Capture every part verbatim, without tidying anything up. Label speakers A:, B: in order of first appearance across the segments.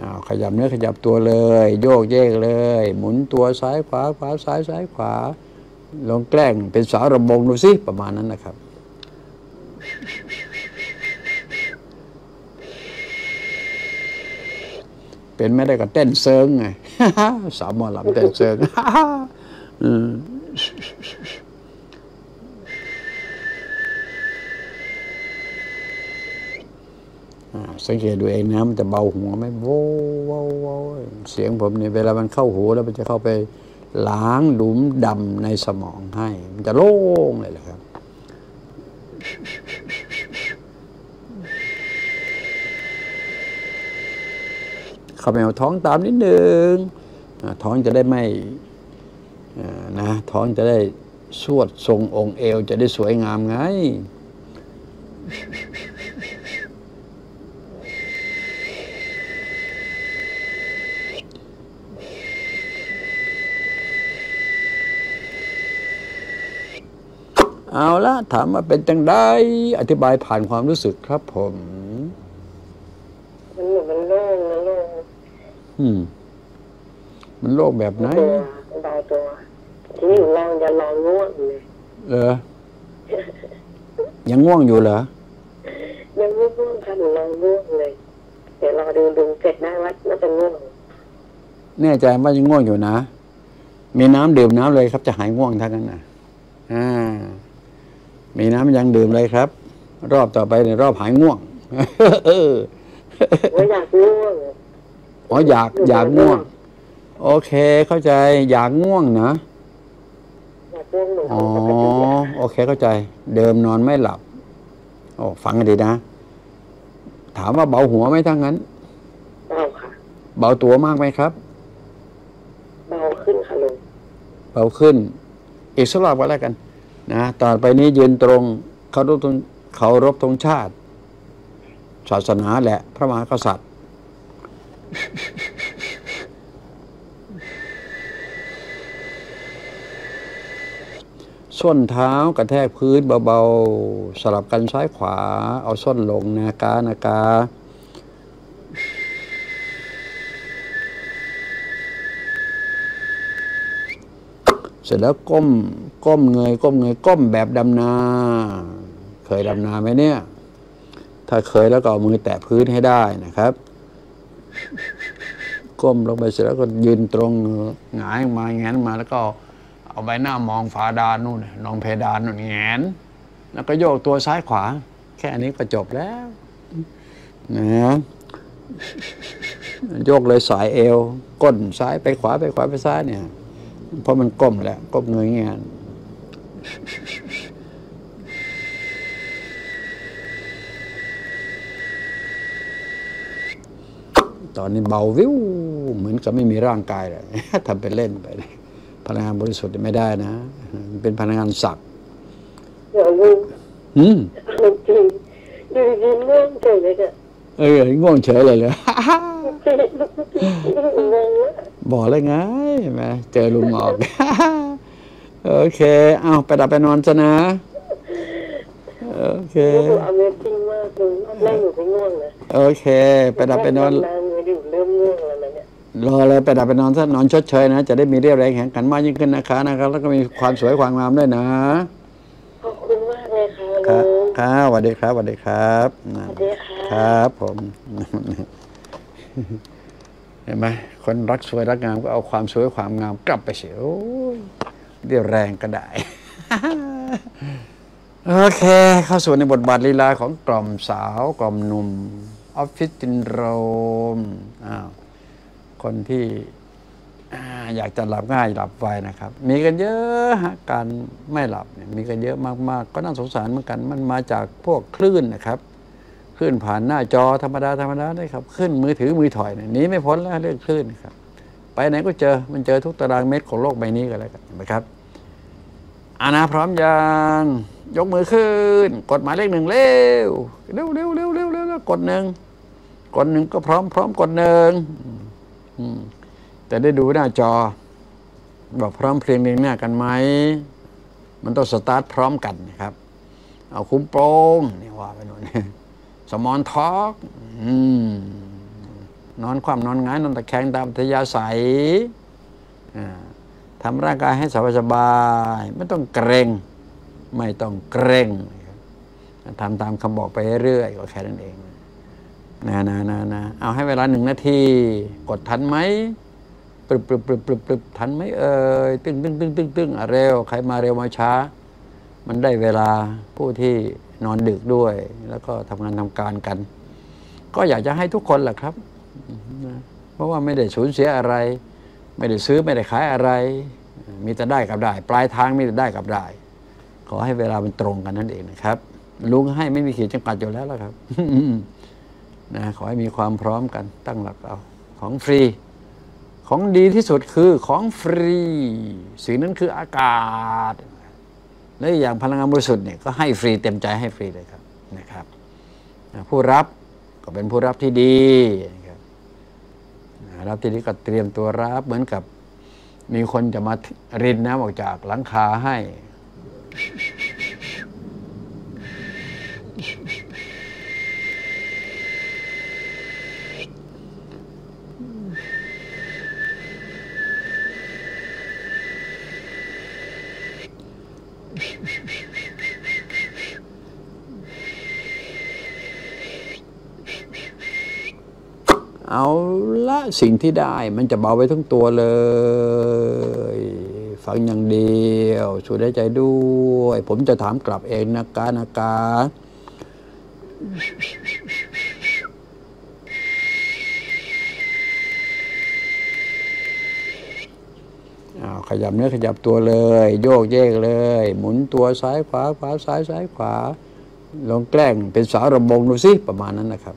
A: ขยับเนื้อขยับตัวเลยโยกเยกเลยหมุนตัวซ้ายขวาขวาซ้ายซ้ายขวาลองแกล้งเป็นสาวรำวงดูสิประมาณนั้นนะครับเป็นไม่ได้ก็เต้นเซิงไงสาวหมอลำเต้นเซิงสังเกตดูเองนะมันจะเบาหัวไหมโว้โว้โว้เสียงผมเนี่ยเวลามันเข้าหูแล้วมันจะเข้าไปล้างหลุมดำในสมองให้มันจะโล่งเลยแหละครับเข้าไปเอาท้องตามนิดนึงท้องจะได้ไม่นะท้องจะได้สวดทรงองค์เอวจะได้สวยงามไงเอาละถามว่าเป็นจังได้อธิบายผ่านความรู้สึกครับผม
B: มันเหมือนมันโล่งมันโล่ง
A: อืมมันโล่งแบบไหน
B: เบาตัวทีนี้ลองจะลองง่วงเลย
A: เหรอยังง่วงอยู่เหรอ
B: ยังไม่ง่วงค่ะหนูลองง่วงเลยเดี๋ยวรอดูดูเสร็จได้ว่าน่าจะง่วง
A: แน่ใจว่ายังง่วงอยู่นะมีน้ำดื่มน้ำเลยครับจะหายง่วงทั้งนั้นนะอ่ามีน้ำยังดื่มเลยครับรอบต่อไปในรอบหายง่วงเออ
B: อยากง่วง
A: อ๋ออยากอยากง่วงโอเคเข้าใจอยากง่วงนะ
B: อยากง่วงหนู
A: อ๋อโอเคเข้าใจเดิมนอนไม่หลับโอ้ฟังกันดีนะถามว่าเบาหัวไหมทั้งนั้น
B: เบาค่ะ
A: เบาตัวมากไหมครับ
B: เบาขึ้นค่ะลุง
A: เบาขึ้นอีกสักรอบก็แล้วกันนะต่อไปนี้ยืนตรงเคารพธงเคารพธงชาติศาสนาและพระมหากษัตริย์ส้นเท้ากระแทกพื้นเบาๆสลับกันซ้ายขวาเอาส้นลงนากานากาเสร็จแล้วก้มก้มเงยก้มเงยก้มแบบดำนาเคยดำนาไหมเนี่ยถ้าเคยแล้วก็เอามือแตะพื้นให้ได้นะครับก้มลงไปเสร็จแล้วก็ยืนตรงหงายมาแงนมาแล้วก็เอาใบหน้ามองฝาดานนู่นนองเพดานนู่นแงนแล้วก็โยกตัวซ้ายขวาแค่นี้ก็จบแล้วนะโยกเลยสายเอวก้นซ้ายไปขวาไปขวาไปซ้ายเนี่ยเพราะมันก้มแล้วก้มเงยเงี้ยตอนนี้เบาวิวเหมือนกับไม่มีร่างกายเลยทำเป็นเล่นไปพลังงานบริสุทธิ์ไม่ได้นะเป็นพลังงานศักดิ์
B: เดี๋ยวลุงอืมจริงดูดีง่วงเฉยเลยอะ
A: เออง่วงเฉยเลยเลยบอกเลยไงแม่เจอลุงออกโอเคเอาไปดับไปนอนซะนะโอเค
B: เอาเงินจริงมากลุงแม่หนูไม่ง่วงเลย
A: โอเคไปดับไปนอน
B: เริ่มง่วงแล้วเนี่ย
A: รอเลยไปดับไปนอนซะนอนชดเชยนะจะได้มีเรี่ยวแรงแข็งขันมากยิ่งขึ้นนะคะนะครับแล้วก็มีความสวยความงามด้วยนะ
B: ขอบคุณมากเลยค่ะลุง
A: ครับสวัสดีครับสวัสดีครับ
B: สวัสดีค่ะ
A: ครับผมเห็นไหมคนรักสวยรักงามก็เอาความสวยความงามกลับไปเสียเรี่ยวแรงก็ได้โอเคเข้าสู่ในบทบาทลีลาของกล่อมสาวกล่อมหนุ่มออฟฟิศซินโดรมอ้าวคนที่อยากจะหลับง่ายหลับไวนะครับมีกันเยอะฮะการไม่หลับเนี่ยมีกันเยอะมากๆก็น่าสงสารเหมือนกันมันมาจากพวกคลื่นนะครับคลื่นผ่านหน้าจอธรรมดาธรรมดาได้ครับขึ้นมือถือมือถอยเนี่ยหนีไม่พ้นแล้วเรื่องคลื่นครับไปไหนก็เจอมันเจอทุกตารางเมตรของโลกใบนี้กันแล้วกันนะครับอานาพร้อมยังยกมือขึ้นกดหมายเลขหนึ่งเร็วเร็วเร็วเร็วเร็วเร็วกดหนึ่งกดหนึ่งก็พร้อมพร้อมกดหนึ่งแต่ได้ดูหน้าจอบอกพร้อมเพรียงเรียงหน้ากันไหมมันต้องสตาร์ทพร้อมกันนะครับเอาคุ้มโปร่งนี่ว่าไปโน่นสมอนทอล์กนอนคว่ำนอนหงายนอนตะแคงตามอัธยาศัยทำร่างกายให้สบายๆไม่ต้องเกรงไม่ต้องเกรงทำตามคำบอกไปเรื่อยๆก็แค่นั้นเองนะนะนะนะเอาให้เวลาหนึ่งนาทีกดทันไหมปรึบปรึบปรึบปรึบปรึบทันไหมเอ่ยตึ้งตึ้งตึ้งตึ้งตึ้งเร็วใครมาเร็วมาช้ามันได้เวลาผู้ที่นอนดึกด้วยแล้วก็ทำงานทำการกันก็อยากจะให้ทุกคนแหละครับเพราะว่าไม่ได้สูญเสียอะไรไม่ได้ซื้อไม่ได้ขายอะไรมีแต่ได้กับได้ปลายทางมีแต่ได้กับได้ขอให้เวลามันตรงกันนั่นเองนะครับลุงให้ไม่มีขีดจำกัดอยู่แล้วล่ะครับนะขอให้มีความพร้อมกันตั้งหลักเอาของฟรีของดีที่สุดคือของฟรีสิ่งนั้นคืออากาศและอย่างพลังงานบริสุทธิ์เนี่ยก็ให้ฟรีเต็มใจให้ฟรีเลยครับนะครับผู้รับก็เป็นผู้รับที่ดีนะครับรับที่ดีก็เตรียมตัวรับเหมือนกับมีคนจะมารินน้ำออกจากหลังคาให้เอาละสิ่งที่ได้มันจะเบาไปทั้งตัวเลยฟังอย่างเดียวสูดหายใจด้วยผมจะถามกลับเองนะกานะกาเอาขยับเนื้อขยับตัวเลยโยกเยกเลยหมุนตัวซ้ายขวาขวาซ้ายซ้ายขวาลองแกล้งเป็นสาวรำวงดูสิประมาณนั้นนะครับ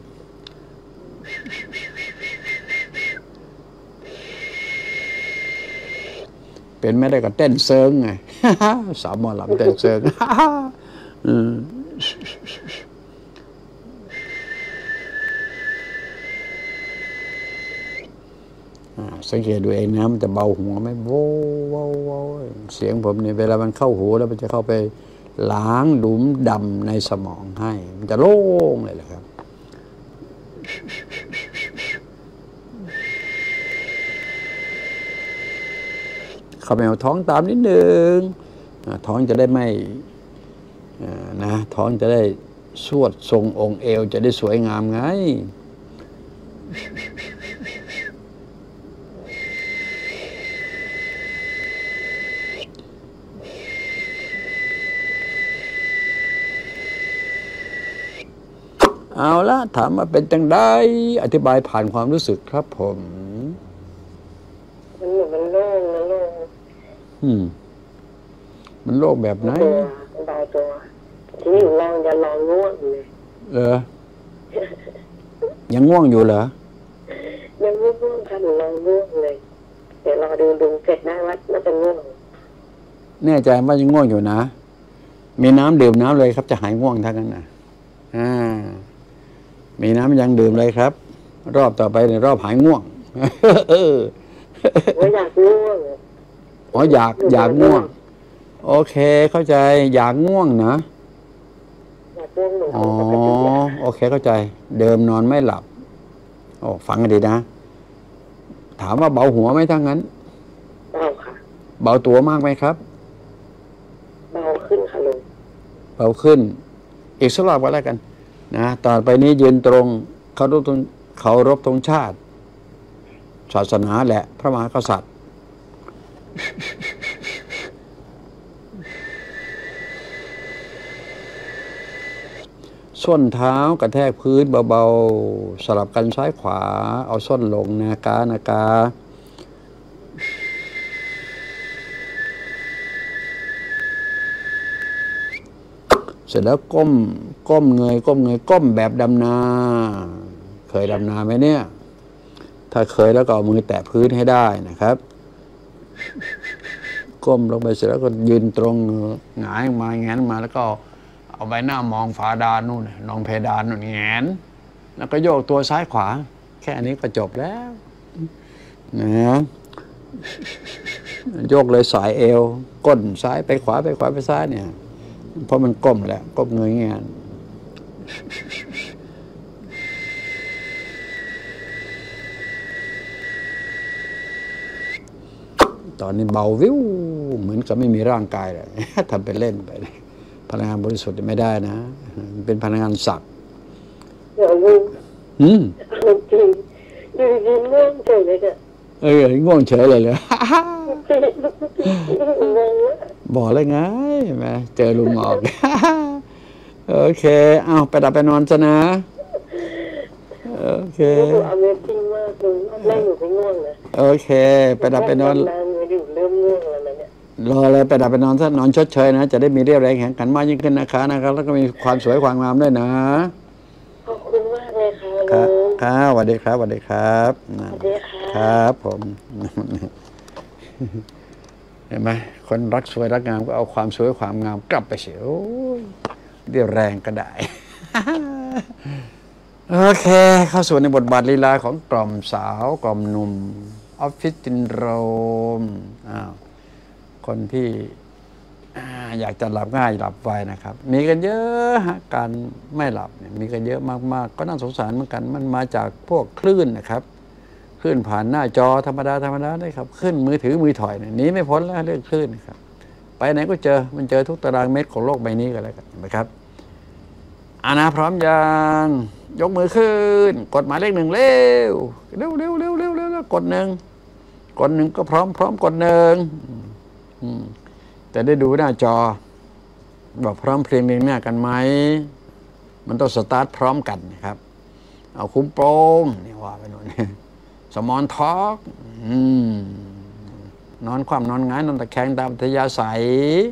A: เป็นไม่ได้ก็เต้นเซิงไง สาวหมอลำเต้นเซิง สังเกตดูเองนะมันจะเบาหัวไหมโว้โว้โว้เสียงผมเนี่ยเวลามันเข้าหูแล้วมันจะเข้าไปล้างหลุมดำในสมองให้มันจะโล่งเลยแหละครับเข้าไปเอาท้องตามนิดนึงท้องจะได้ไม่นะท้องจะได้สวดทรงองค์เอวจะได้สวยงามไงเอาละถามมาเป็นจังได้อธิบายผ่านความรู้สึกครับผม
B: มันเหมือนมันโล่งมันโล่ง
A: อืมมันโล่งแบบไหน
B: ตัวเบาตัวที่นี่ลองจะลองง่วงเลย
A: เหรอยังง่วงอยู่เหรอ
B: ยังง่วงค่ะหนูลองง่วงเลยเดี๋ยวรอดูดูเสร็จหน้าวัดน่าจะง่วง
A: แน่ใจว่ายังง่วงอยู่นะมีน้ำดื่มน้ำเลยครับจะหายง่วงทั้งนั้นนะอ่ามีน้ำยังดื่มเลยครับรอบต่อไปในรอบหายง่วงเออ
B: อยากง่วง
A: อ๋ออยากอยากง่วงโอเคเข้าใจอยากง่วงนะ
B: อยากง่วงหนู
A: อ๋อโอเคเข้าใจเดิมนอนไม่หลับโอ้ฟังกันดีนะถามว่าเบาหัวไหมทั้งนั้น
B: เบาค่ะ
A: เบาตัวมากไหมครับ
B: เบาขึ้นค่ะลุง
A: เบาขึ้นอีกสักรอบก็แล้วกันนะต่อไปนี้ยืนตรงเคารพธงเคารพธงชาติศาสนาและพระมหากษัตริย์ส้นเท้ากระแทกพื้นเบาๆสลับกันซ้ายขวาเอาส้นลงนากานากาเสร็จแล้วก้มก้มเงยก้มเงยก้มแบบดำนาเคยดำนาไหมเนี่ยถ้าเคยแล้วก็เอามือแตะพื้นให้ได้นะครับก้มลงไปเสร็จแล้วก็ยืนตรงหงายมาแงนมาแล้วก็เอาใบหน้ามองฝาดานนู่นนองเพดานนู่นแงนแล้วก็โยกตัวซ้ายขวาแค่นี้ก็จบแล้วนะโยกเลยสายเอวก้นซ้ายไปขวาไปขวาไปซ้ายเนี่ยเพราะมันก้มแหละก้มเงยเงี้ยตอนนี้เบาวิวเหมือนกับไม่มีร่างกายเลย ทำไปเล่นไปพลังงานบริสุทธิ์ไม่ได้นะมันเป็นพลังงานศักดิ์
B: เดี๋ยวลุง
A: อืม
B: เอาจริงอยู่ดีๆง่วงเฉยเลยอะ
A: เออง่วงเฉยเลยเลย
B: งงอะ
A: บอกเลยไงแม่เจอลุงออก โอเคเอาไปดับไปนอนซะนะโอเค
B: ดูเอาเงินจริงมากลุงรอบแรกหนูไม่ง่วงนะ
A: โอเคไปดับไปนอน
B: นานๆอยู่เริ่มง่วงแล้วนะเนี่ย
A: รอเลยไปดับไปนอนซะนอนชดเชยนะจะได้มีเรี่ยวแรงแข็งขันมากยิ่งขึ้นนะคะนะครับแล้วก็มีความสวยความงามด้วยนะ
B: ขอบคุณมากเลยค่ะ
A: ครั
B: ลุ
A: บ
B: ง
A: ครับสวัสดีครับสวัสดีครับ
B: สวัสดีค่ะ
A: ครับผม เห็นไหมคนรักสวยรักงามก็เอาความสวยความงามกลับไปเสียโอ้ยเรียวแรงก็ได้ โอเค เข้าสู่ในบทบาทลีลาของกล่อมสาวกล่อมหนุ่มออฟฟิศซินโดรมอ้าวคนที่อ่าอยากจะหลับง่ายหลับไวนะครับ มีกันเยอะฮะการไม่หลับเนี่ยมีกันเยอะมากๆก็น่าสงสารเหมือนกันมันมาจากพวกคลื่นนะครับคลื่นผ่านหน้าจอธรรมดาธรรมดาได้ครับขึ้นมือถือมือถอยเนี่ยหนีไม่พ้นแล้วเรื่องคลื่นนะครับไปไหนก็เจอมันเจอทุกตารางเมตรของโลกใบนี้กันแล้วกันเห็นไหมครับอานาพร้อมยังยกมือขึ้นกดหมายเลขหนึ่งเร็วเร็วเร็วเร็วเร็วเร็วกดหนึ่งกดหนึ่งก็พร้อมพร้อมกดหนึ่งอืมแต่ได้ดูหน้าจอบอกพร้อมเพรียงเรียงหน้ากันไหมมันต้องสตาร์ทพร้อมกันนะครับเอาคุ้มโปรงนี่ว่าไปโน่นสมอนทอกนอนคว่ำนอนหงายนอนตะแคงตามอัธยาศัย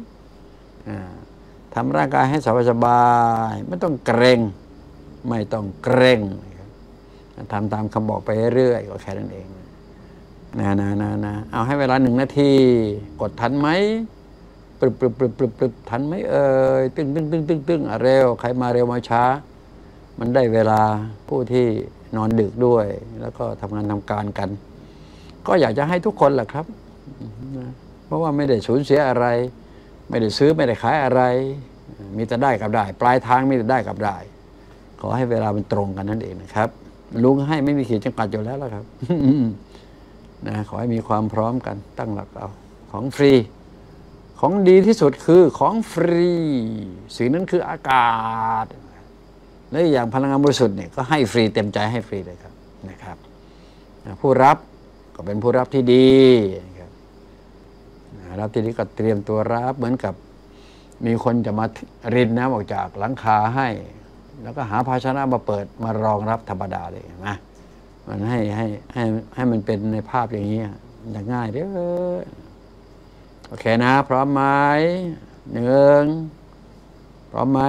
A: ทำร่างกายให้สบายๆไม่ต้องเกรงไม่ต้องเกรงทำตามคำบอกไปเรื่อยๆก็แค่นั้นเองนะนะนะนะเอาให้เวลาหนึ่งนาทีกดทันไหมปรึบปรึบปรึบปรึบปรึบทันไหมเอ่ยตึ้งตึ้งตึ้งตึ้งตึ้งเร็วใครมาเร็วมาช้ามันได้เวลาผู้ที่นอนดึกด้วยแล้วก็ทำงานทำการกันก็อยากจะให้ทุกคนแหละครับเพราะว่าไม่ได้สูญเสียอะไรไม่ได้ซื้อไม่ได้ขายอะไรมีแต่ได้กับได้ปลายทางมีแต่ได้กับได้ขอให้เวลามันตรงกันนั่นเองนะครับลุงให้ไม่มีขีดจำกัดอยู่แล้วล่ะครับ นะขอให้มีความพร้อมกันตั้งหลักเอาของฟรีของดีที่สุดคือของฟรีสิ่งนั้นคืออากาศและอย่างพลังงานบริสุทธิ์เนี่ยก็ให้ฟรีเต็มใจให้ฟรีเลยครับนะครับผู้รับก็เป็นผู้รับที่ดีนะครับรับที่ดีก็เตรียมตัวรับเหมือนกับมีคนจะมารินน้ำออกจากหลังคาให้แล้วก็หาภาชนะมาเปิดมารองรับธรรมดาเลยนะมันให้ให้ให้ให้มันเป็นในภาพอย่างนี้อย่างง่ายเด้อโอเคนะพร้อมไหมหนึ่งพร้อมไหม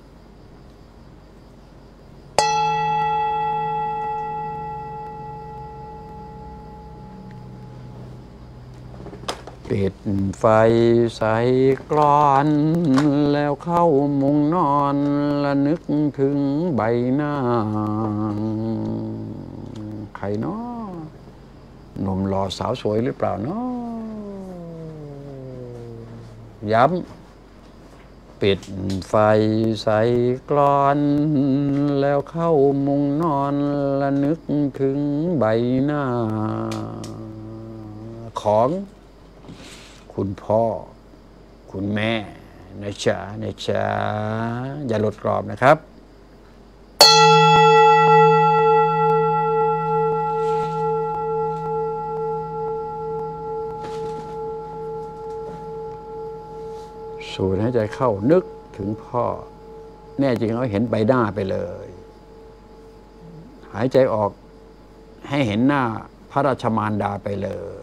A: ปิดไฟใส่กลอนแล้วเข้ามุงนอนและนึกถึงใบหน้าใครเนาะหนุ่มหล่อสาวสวยหรือเปล่าเนาะย้ำปิดไฟใส่กลอนแล้วเข้ามุงนอนและนึกถึงใบหน้าของคุณพ่อคุณแม่นะจ๊ะนะจ๊ะอย่าหลุดกรอบนะครับสูดหายใจเข้านึกถึงพ่อแน่จริงเอาเห็นใบหน้าไปเลยหายใจออกให้เห็นหน้าพระราชมารดาไปเลย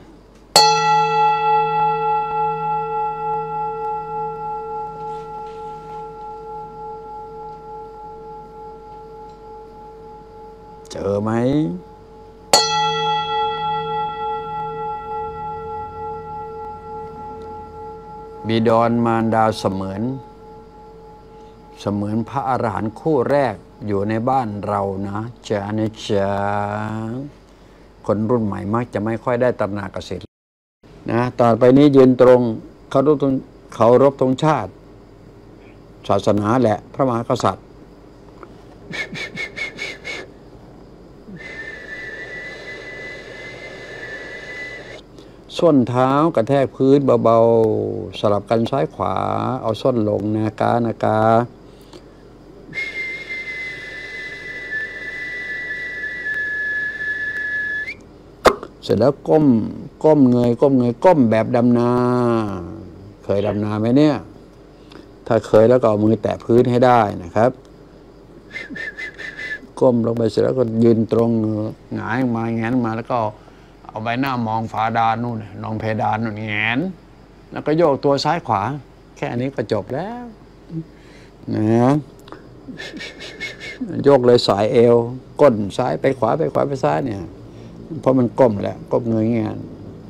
A: เจอไหมบิดรมารดาเสมือนเสมือนพระอรหันต์คู่แรกอยู่ในบ้านเรานะจ๊ะนะจ๊ะคนรุ่นใหม่มักจะไม่ค่อยได้ตระหนักกับสิ่งนะต่อไปนี้ยืนตรงเคารพธงเคารพธงชาติศาสนาและพระมหากษัตริย์ส้นเท้ากระแทกพื้นเบาๆสลับกันซ้ายขวาเอาส้นลงนากานากาเสร็จแล้วก้มก้มเงยก้มเงยก้มแบบดำนาเคยดำนาไหมเนี่ยถ้าเคยแล้วก็เอามือแตะพื้นให้ได้นะครับก้มลงไปเสร็จแล้วก็ยืนตรงหงายมาแงนมาแล้วก็เอาใบหน้ามองฝาดานนู่นนองเพดานนู่นแงนแล้วก็โยกตัวซ้ายขวาแค่นี้ก็จบแล้วนะโยกเลยสายเอวก้นซ้ายไปขวาไปขวาไปซ้ายเนี่ยเพราะมันก้มแหละก้มเงยเงี้ย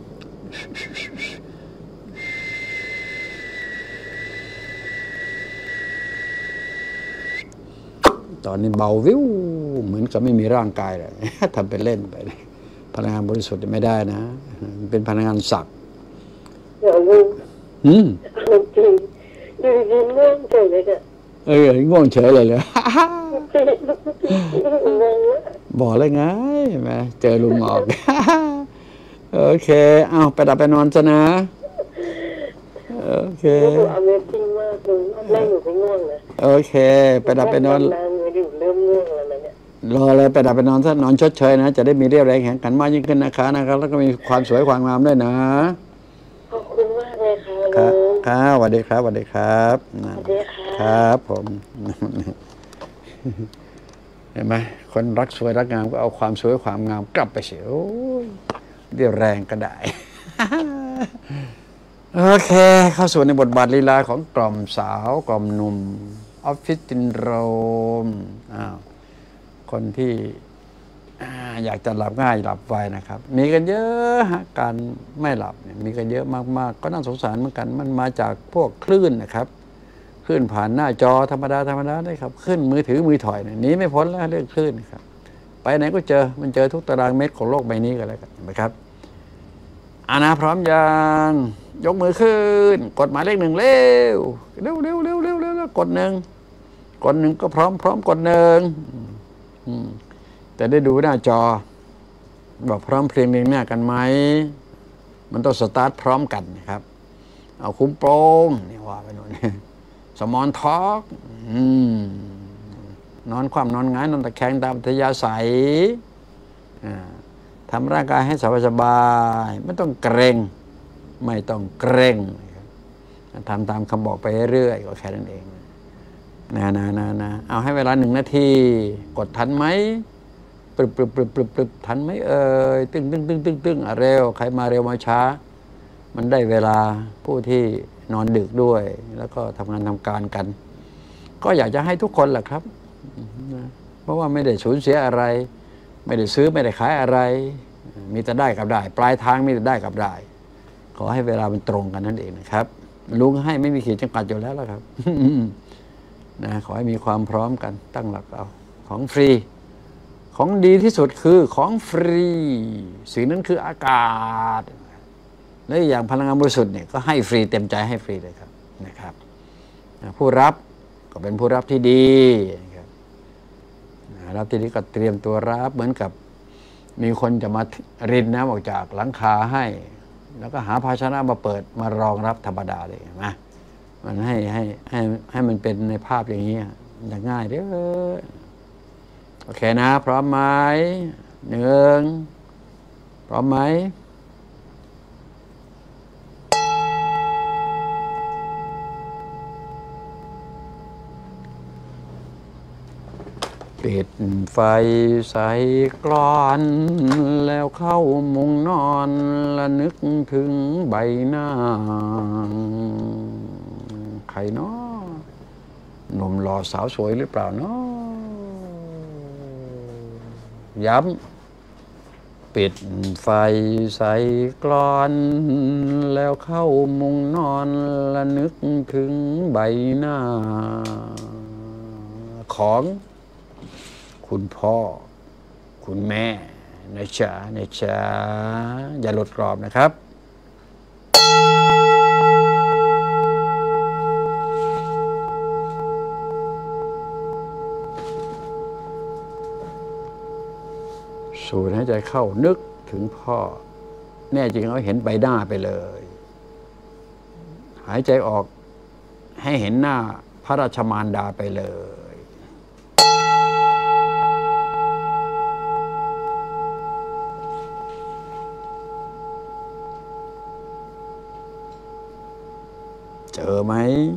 A: ตอนนี้เบาวิวเหมือนกับไม่มีร่างกายเลยทำเป็นเล่นไปพลังงานบริสุทธิ์ไม่ได้นะเป็นพลังงานศักดิ์
B: เดี๋ยวลุง
A: อืม
B: จริงดูดีง่วงเฉยเลยเนี่ย
A: เออง่วงเฉยเลยเลยบอกเลยไงแม่เจอลุงออกโอเคเอาไปดับไปนอนซะนะโอเค
B: เอาเมจริงมากลุงแม่อยู่ไม่ง่วงเลย
A: โอเคไปดับไปนอน
B: เริ่มง่วงแล้วเนี่ย
A: รอเลยไปดับไปนอนซะนอนชดเชยนะจะได้มีเรี่ยวแรงแข็งขันมากยิ่งขึ้นนะคะนะครับแล้วก็มีความสวยความงามด้วยนะ
B: ขอบคุณมากเลยค่ะลุง
A: ครับสวัสดีครับสวัสดีครับ
B: สวัสดีค่ะ
A: ครับผมเห็นไหมคนรักสวยรักงามก็เอาความสวยความงามกลับไปเสียเรี่ยวแรงก็ได้โอเคเข้าสู่ในบทบาทลีลาของกล่อมสาวกล่อมหนุ่มออฟฟิศซินโดรมอ้าวคนที่อยากจะหลับง่ายหลับไวนะครับมีกันเยอะฮะการไม่หลับเนี่ยมีกันเยอะมากๆก็น่าสงสารเหมือนกันมันมาจากพวกคลื่นนะครับคลื่นผ่านหน้าจอธรรมดาธรรมดาได้ครับขึ้นมือถือมือถอยเนี่ยหนีไม่พ้นแล้วเรื่องคลื่นครับไปไหนก็เจอมันเจอทุกตารางเมตรของโลกใบนี้กันแล้วกันนะครับอานาพร้อมยังยกมือขึ้นกดหมายเลขหนึ่งเร็วเร็วเร็วเร็วเร็วเร็วกดหนึ่งกดหนึ่งก็พร้อมพร้อมกดหนึ่งแต่ได้ดูหน้าจอบอกพร้อมเพรียงเรียงหน้ากันไหมมันต้องสตาร์ทพร้อมกันนะครับเอาคุ้มโปรงนี่ว่าไปโน่นสมอนท็อกนอนความนอนง่ายนอนตะแคงตามอัธยาศัยทำร่างกายให้สบายๆไม่ต้องเกรงไม่ต้องเกรงทำตามคำบอกไปเรื่อยๆก็แค่นั้นเองนะนะนะนะเอาให้เวลาหนึ่งนาทีกดทันไหมปรึบปรึบปรึบปรึบปรึบทันไหมเอ่ยตึ้งตึ้งตึ้งตึ้งตึ้งเร็วใครมาเร็วมาช้ามันได้เวลาผู้ที่นอนดึกด้วยแล้วก็ทำงานทำการกันก็อยากจะให้ทุกคนแหละครับเพราะว่าไม่ได้สูญเสียอะไรไม่ได้ซื้อไม่ได้ขายอะไรมีแต่ได้กับได้ปลายทางมีแต่ได้กับได้ขอให้เวลามันตรงกันนั่นเองนะครับลุงให้ไม่มีขีดจำกัดอยู่แล้วแล้วครับนะขอให้มีความพร้อมกันตั้งหลักเอาของฟรีของดีที่สุดคือของฟรีสิ่งนั้นคืออากาศและอย่างพลังงานบริสุทธิ์เนี่ยก็ให้ฟรีเต็มใจให้ฟรีเลยครับนะครับผู้รับก็เป็นผู้รับที่ดีนะครับรับที่ดีก็เตรียมตัวรับเหมือนกับมีคนจะมารินน้ำออกจากหลังคาให้แล้วก็หาภาชนะมาเปิดมารองรับธรรมดาเลยนะมันให้ให้ให้ให้มันเป็นในภาพอย่างนี้อย่างง่ายเด้อโอเคนะพร้อมไหมหนึ่งพร้อมไหมปิดไฟใส่กลอนแล้วเข้ามุงนอนและนึกถึงใบหน้าใครเนาะหนุ่มหล่อสาวสวยหรือเปล่าเนาะย้ำปิดไฟใส่กลอนแล้วเข้ามุงนอนและนึกถึงใบหน้าของคุณพ่อคุณแม่นะจ๊ะนะจ๊ะอย่าหลุดกรอบนะครับสูดหายใจเข้านึกถึงพ่อแน่จริงเขาเห็นใบหน้าไปเลยหายใจออกให้เห็นหน้าพระราชมารดาไปเลยเจอไหม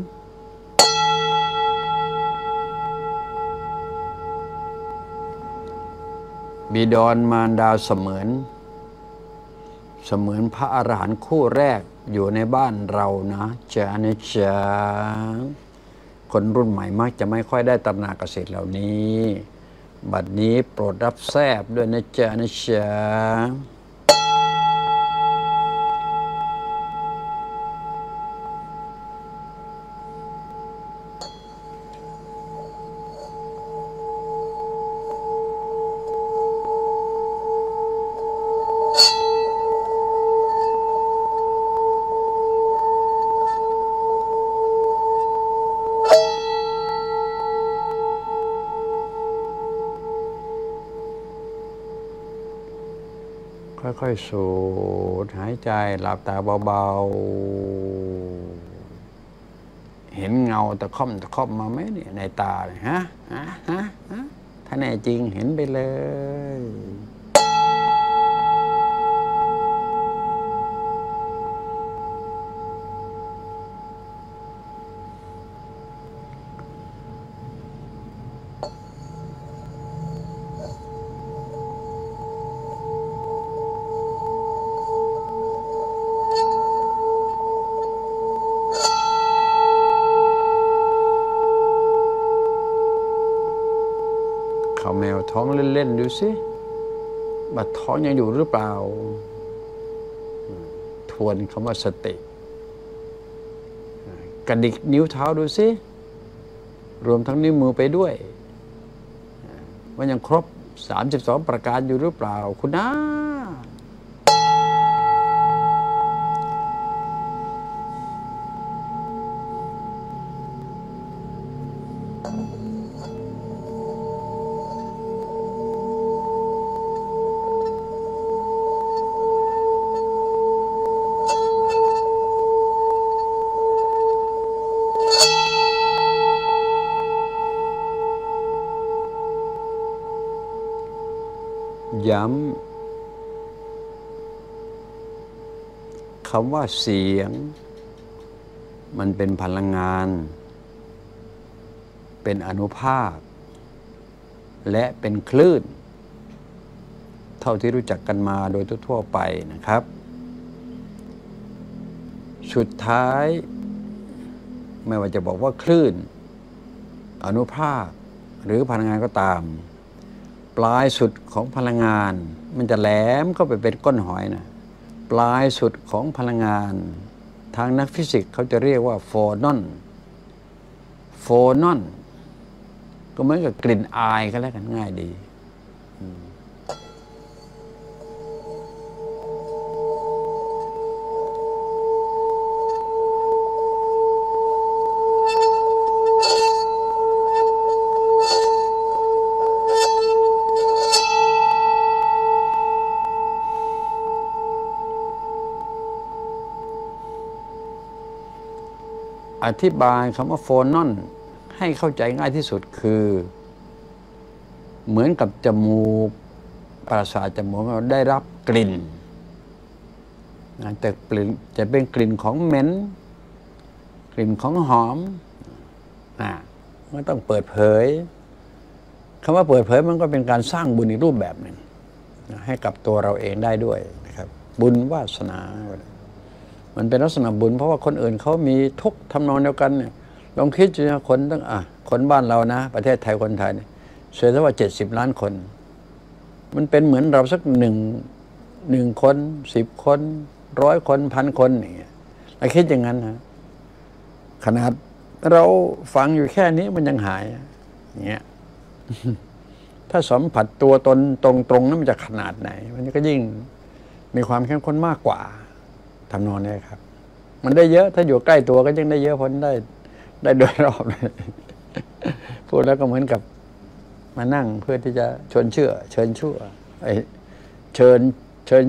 A: บิดรมารดาเสมือนเสมือนพระอรหันต์คู่แรกอยู่ในบ้านเรานะจ๊ะนะจ๊ะคนรุ่นใหม่มักจะไม่ค่อยได้ตระหนักกับสิ่งเหล่านี้บัดนี้โปรดรับแทรบด้วยนะจ๊ะนะจ๊ะค่อยๆสูดหายใจหลับตาเบาๆเห็นเงาตะค่อมตะค่อมมาไหมเนี่ยในตาเลยฮะฮะฮะฮะถ้าแน่จริงเห็นไปเลยเขาแมวท้องเล่นๆดูสิว่าท้องยังอยู่หรือเปล่าทวนคำว่าสติกระดิกนิ้วเท้าดูสิรวมทั้งนิ้วมือไปด้วยว่ายังครบสามสิบสองประการอยู่หรือเปล่าคุณน้าย้ำคำว่าเสียงมันเป็นพลังงานเป็นอานุภาคและเป็นคลื่นเท่าที่รู้จักกันมาโดยทั่วไปนะครับสุดท้ายไม่ว่าจะบอกว่าคลื่นอานุภาคหรือพลังงานก็ตามปลายสุดของพลังงานมันจะแหลมเข้าไปเป็นก้นหอยนะปลายสุดของพลังงานทางนักฟิสิกส์เขาจะเรียกว่าโฟนอนโฟนอนก็เหมือนกับกลิ่นอายก็แล้วกันง่ายดีอธิบายคำว่าโฟนอนให้เข้าใจง่ายที่สุดคือเหมือนกับจมูกประสาทจมูกเราได้รับกลิ่นแต่กลิ่นจะเป็นกลิ่นของเหม็นกลิ่นของหอมอ่ามันต้องเปิดเผยคำว่าเปิดเผยมันก็เป็นการสร้างบุญอีกรูปแบบหนึ่งให้กับตัวเราเองได้ด้วยนะครับบุญวาสนามันเป็นลักษณะบุญเพราะว่าคนอื่นเขามีทุกข์ทำนองเดียวกันเนี่ยลองคิดดูนะคนตั้งอ่ะคนบ้านเรานะประเทศไทยคนไทยเนี่ยเสียซะว่าเจ็ดสิบล้านคนมันเป็นเหมือนเราสักหนึ่งหนึ่งคนสิบคนร้อยคนพันคนอย่างเงี้ยเราคิดอย่างนั้นนะขนาดเราฟังอยู่แค่นี้มันยังหายอย่างเงี้ยถ้าสัมผัสตัวตนตรงๆนั้นมันจะขนาดไหนมันก็ยิ่งมีความเข้มข้นมากกว่าทำนองนี้ครับมันได้เยอะถ้าอยู่ใกล้ตัวก็ยังได้เยอะพ้นได้ได้โดยรอบเลยพูดแล้วก็เหมือนกับมานั่งเพื่อที่จะชวนเชื่อเชิญชั่วไอ้เชิญเชิญ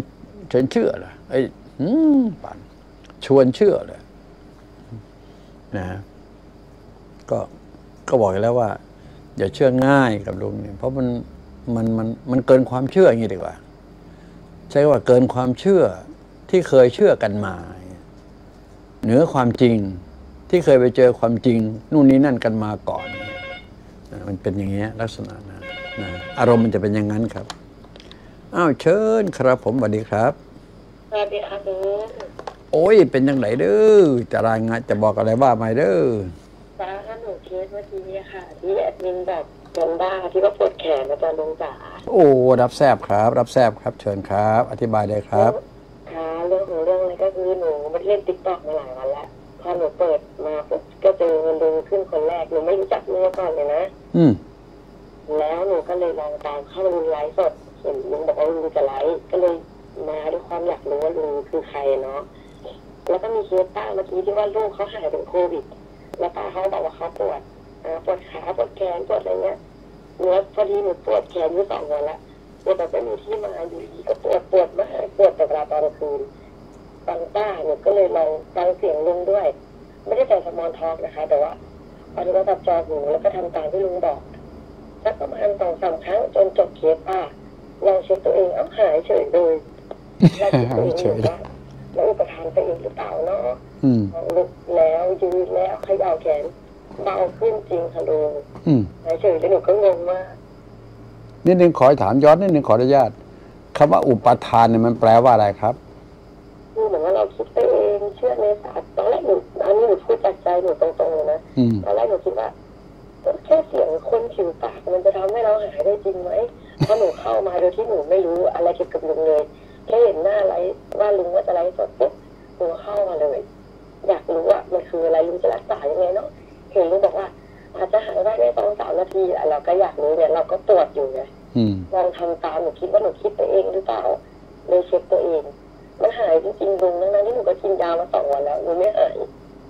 A: เชิญเชื่อเหรอไอ้อืมปั่นชวนเชื่อเลยนะก็ก็บอกแล้วว่าอย่าเชื่อง่ายกับลุงเนี่ยเพราะมันมันมันมันเกินความเชื่ออย่างนี้ดีกว่าใช่ว่าเกินความเชื่อที่เคยเชื่อกันมาเหนือความจริงที่เคยไปเจอความจริงนู่นนี่นั่นกันมาก่อนนะมันเป็นอย่างเงี้ยลักษณะนะนะอารมณ์มันจะเป็นอย่างนั้นครับอ้าวเชิญครับผมสวัสดีครับ
B: สวัสดีค่ะลุง
A: โอ้ยเป็นยังไงเด้อจะรายงานจะบอกอะไรว่าไม่เด้อ
B: จ้าถ้าหนูเคสเมื่อกี้เนี่ยค่ะที่แอดมินแบบจนบ้าที่ว่าปวดแขนอาจารย์ลุงจ๋า
A: โอ้รับแซบครับรับแซบครับเชิญครับอธิบายเลยครับ
B: ค่ะเรื่องของเรื่องเลยก็คือหนูมาเล่นติ๊กต็อกมาหลายวันแล้วพอหนูเปิดมาปุ๊บก็เจอลุงขึ้นคนแรกหนูไม่รู้จักลุงมาก่อนเลยนะ
A: อืม
B: แล้วหนูก็เลยลองตามเข้ามาดูไลฟ์สดเห็นลุงบอกว่าลุงจะไลฟ์ก็เลยมาด้วยความอยากรู้ว่าลุงคือใครเนาะแล้วก็มีเคสป้าเมื่อกี้ที่ว่าลูกเขาหายเป็นโควิดแล้วป้าเขาบอกว่าเขาปวดปวดขาปวดแขนปวดอะไรเงี้ยเนื้อพอดีหนูปวดแขนอยู่สองวันละปวดแบบไม่มีที่มาอยู่ดีก็ปวดปวดมากปวดแต่เวลาตอนกลางคืนฟังป้าหนูก็เลยลองฟังเสียงลุงด้วยไม่ได้ใส่สมอลท็อกนะคะแต่ว่าเอาโทรศัพท์จ่อหูแล้วก็ทำตามที่ลุงบอกสักประมาณสองสามครั้งจนจบเคสป้าลองเช็คตัวเองเอ้าหายเฉยเลยแล้วคิดตัวเองอยู่ว่าแล้วอุปทานตัวเองหรือเปล่าเนาะลุกแล้วยืนแล้วขยับแขนเบาขึ้นจริงค่ะลุงหายเฉยแล้วหนูก็งงมาก
A: นิดนึงขอถามย้อนนิดนึงขออนุญาตคำว่าอุปทานเนี่ยมันแปลว่าอะไรครับ
B: คือเหมือนว่าเราคิดไปเองเชื่อในศาสตร์ตอนแรกหนูอันนี้หนูพูดจากใจหนูตรงๆเลยนะตอนแรกหนูคิดว่าแค่เสียงคนผิวปากมันจะทำให้เราหายได้จริงไหมเพราะหนูเข้ามาโดยที่หนูไม่รู้อะไรเกี่ยวกับลุงเลยแค่เห็นหน้าไลฟ์ว่าลุงว่าจะไลฟ์สดปุ๊บหนูเข้ามาเลยอยากรู้ว่ามันคืออะไรลุงจะรักษายังไงเนาะเห็นลุงบอกว่าอาจจะหายได้ในสองสามนาทีเราก็อยากรู้เนี่ยเราก็ตรวจอยู่ไงลองทำตามหนูคิดว่าหนูคิดไปเองหรือเปล่าเลยเช็คตัวเองมันหายจริงๆลุงนั้นที่หนูก็กินยามาสองวันแล้วหนูไม่หาย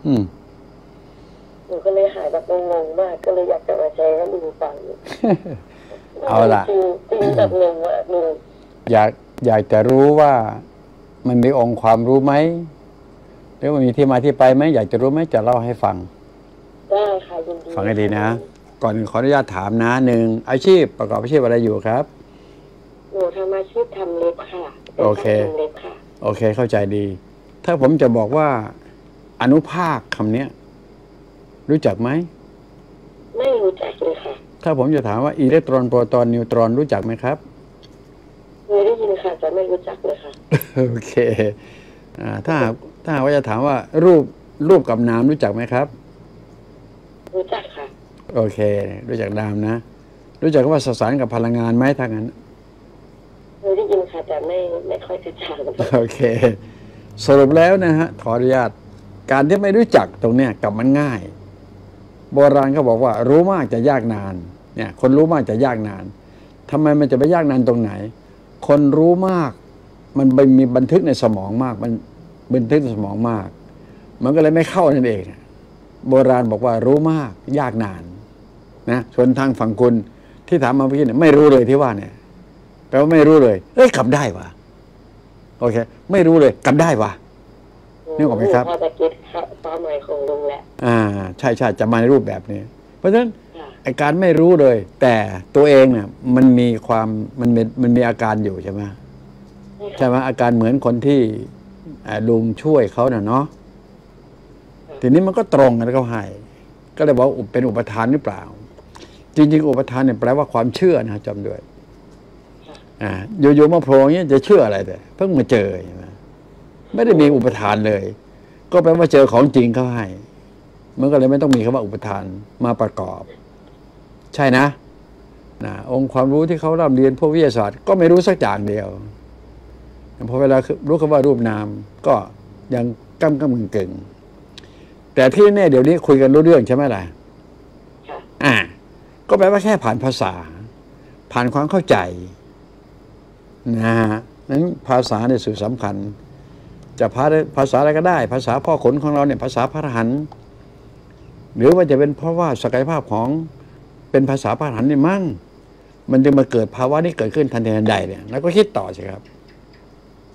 B: หนูก็เลยหายแบบงงๆมากก็เลยอยากจะมาแชร์ให้ลุงฟัง
A: เอาล่ะ
B: จริงจริงแบบงงมากลุง
A: อยากอยากจะรู้ว่ามันมีองค์ความรู้ไหมหรือมันมีที่มาที่ไปไหมอยากจะรู้ไหมจะเล่าให้ฟัง
B: ได้ค่ะยินดี
A: ฟังให้ดีนะก่อนขออนุญาตถามนะหนึ่งอาชีพประกอบอาชีพอะไรอยู่ครับ
B: หนูทำอาชีพทำเล็บค่ะ
A: โอเคโอเคเข้าใจดีถ้าผมจะบอกว่าอนุภาคคำนี้รู้จักไหม
B: ไม่รู้จักเลยค่ะ
A: ถ้าผมจะถามว่าอิเล็กตรอนโปรตอนนิวตรอนรู้จักไหมครับ
B: เคยได้ยินค่ะแต่ไม่รู้จักเลยค่ะ
A: โอเคอ่าถ้าถ้าว่าจะถามว่ารูปรูปกับนามรู้จักไหมครับ
B: รู้จักค่ะ
A: โอเครู้จักนามนะรู้จักว่าสสารกับพลังงานไหมทางนั้น
B: เคยได้ยินค่ะแต่ไม่ไม่ค่อยจะจำ
A: โอเคสรุปแล้วนะฮะขออนุญาตการที่ไม่รู้จักตรงเนี้ยกับมันง่ายโบราณเขาบอกว่ารู้มากจะยากนานเนี่ยคนรู้มากจะยากนานทำไมมันจะไปยากนานตรงไหนคนรู้มากมันไปมีบันทึกในสมองมากมันบันทึกในสมองมากมันก็เลยไม่เข้านั่นเองโบราณบอกว่ารู้มากยากนานนะส่วนทางฝั่งคุณที่ถามมาเมื่อกี้เนี่ยไม่รู้เลยที่ว่าเนี่ยแปลว่าไม่รู้เลยเอ้ยกลับได้วะโอเคไม่รู้เลยกลับได้วะนี่ออกไหมครับ
B: พอจะเก็ตความหมายของลุงแหละ
A: อ่าใช่ใช่จะมาในรูปแบบนี้เพราะฉะนั้นไอการไม่รู้เลยแต่ตัวเองเนี่ยมันมีความมันมีมันมีอาการอยู่ใช่ไหมใช่ไหมอาการเหมือนคนที่ลุงช่วยเขาน่ะเนาะทีนี้มันก็ตรงกันแล้วเขาให้ก็เลยบอกเป็นอุปทานหรือเปล่าจริงๆอุปทานเนี่ยแปลว่าความเชื่อนะจำด้วยอ่าโยๆมาโผล่เงี้ยจะเชื่ออะไรแต่เพิ่งมาเจอใช่ไหมไม่ได้มีอุปทานเลยก็แปลว่าเจอของจริงเขาให้มันก็เลยไม่ต้องมีคำว่าอุปทานมาประกอบใช่นะนะองค์ความรู้ที่เขาร่ำเรียนพวกวิทยาศาสตร์ก็ไม่รู้สักอย่างเดียวพอเวลารู้คำว่ารูปนามก็ยังก้ำก้ำกึ่งกึ่งแต่ที่แน่เดี๋ยวนี้คุยกันรู้เรื่องใช่ไหมล่ะอ่าก็แปลว่าแค่ผ่านภาษาผ่านความเข้าใจนะฮะนั้นภาษาในสื่อสำคัญจะภาษาอะไรก็ได้ภาษาพ่อขนของเราเนี่ยภาษาพระอรหันต์หรือว่าจะเป็นเพราะว่าศักยภาพของเป็นภาษาพระอรหันต์นี่มั่งมันจึงมาเกิดภาวะนี้เกิดขึ้นทันทีทันใดเนี่ยแล้วก็คิดต่อสิครับ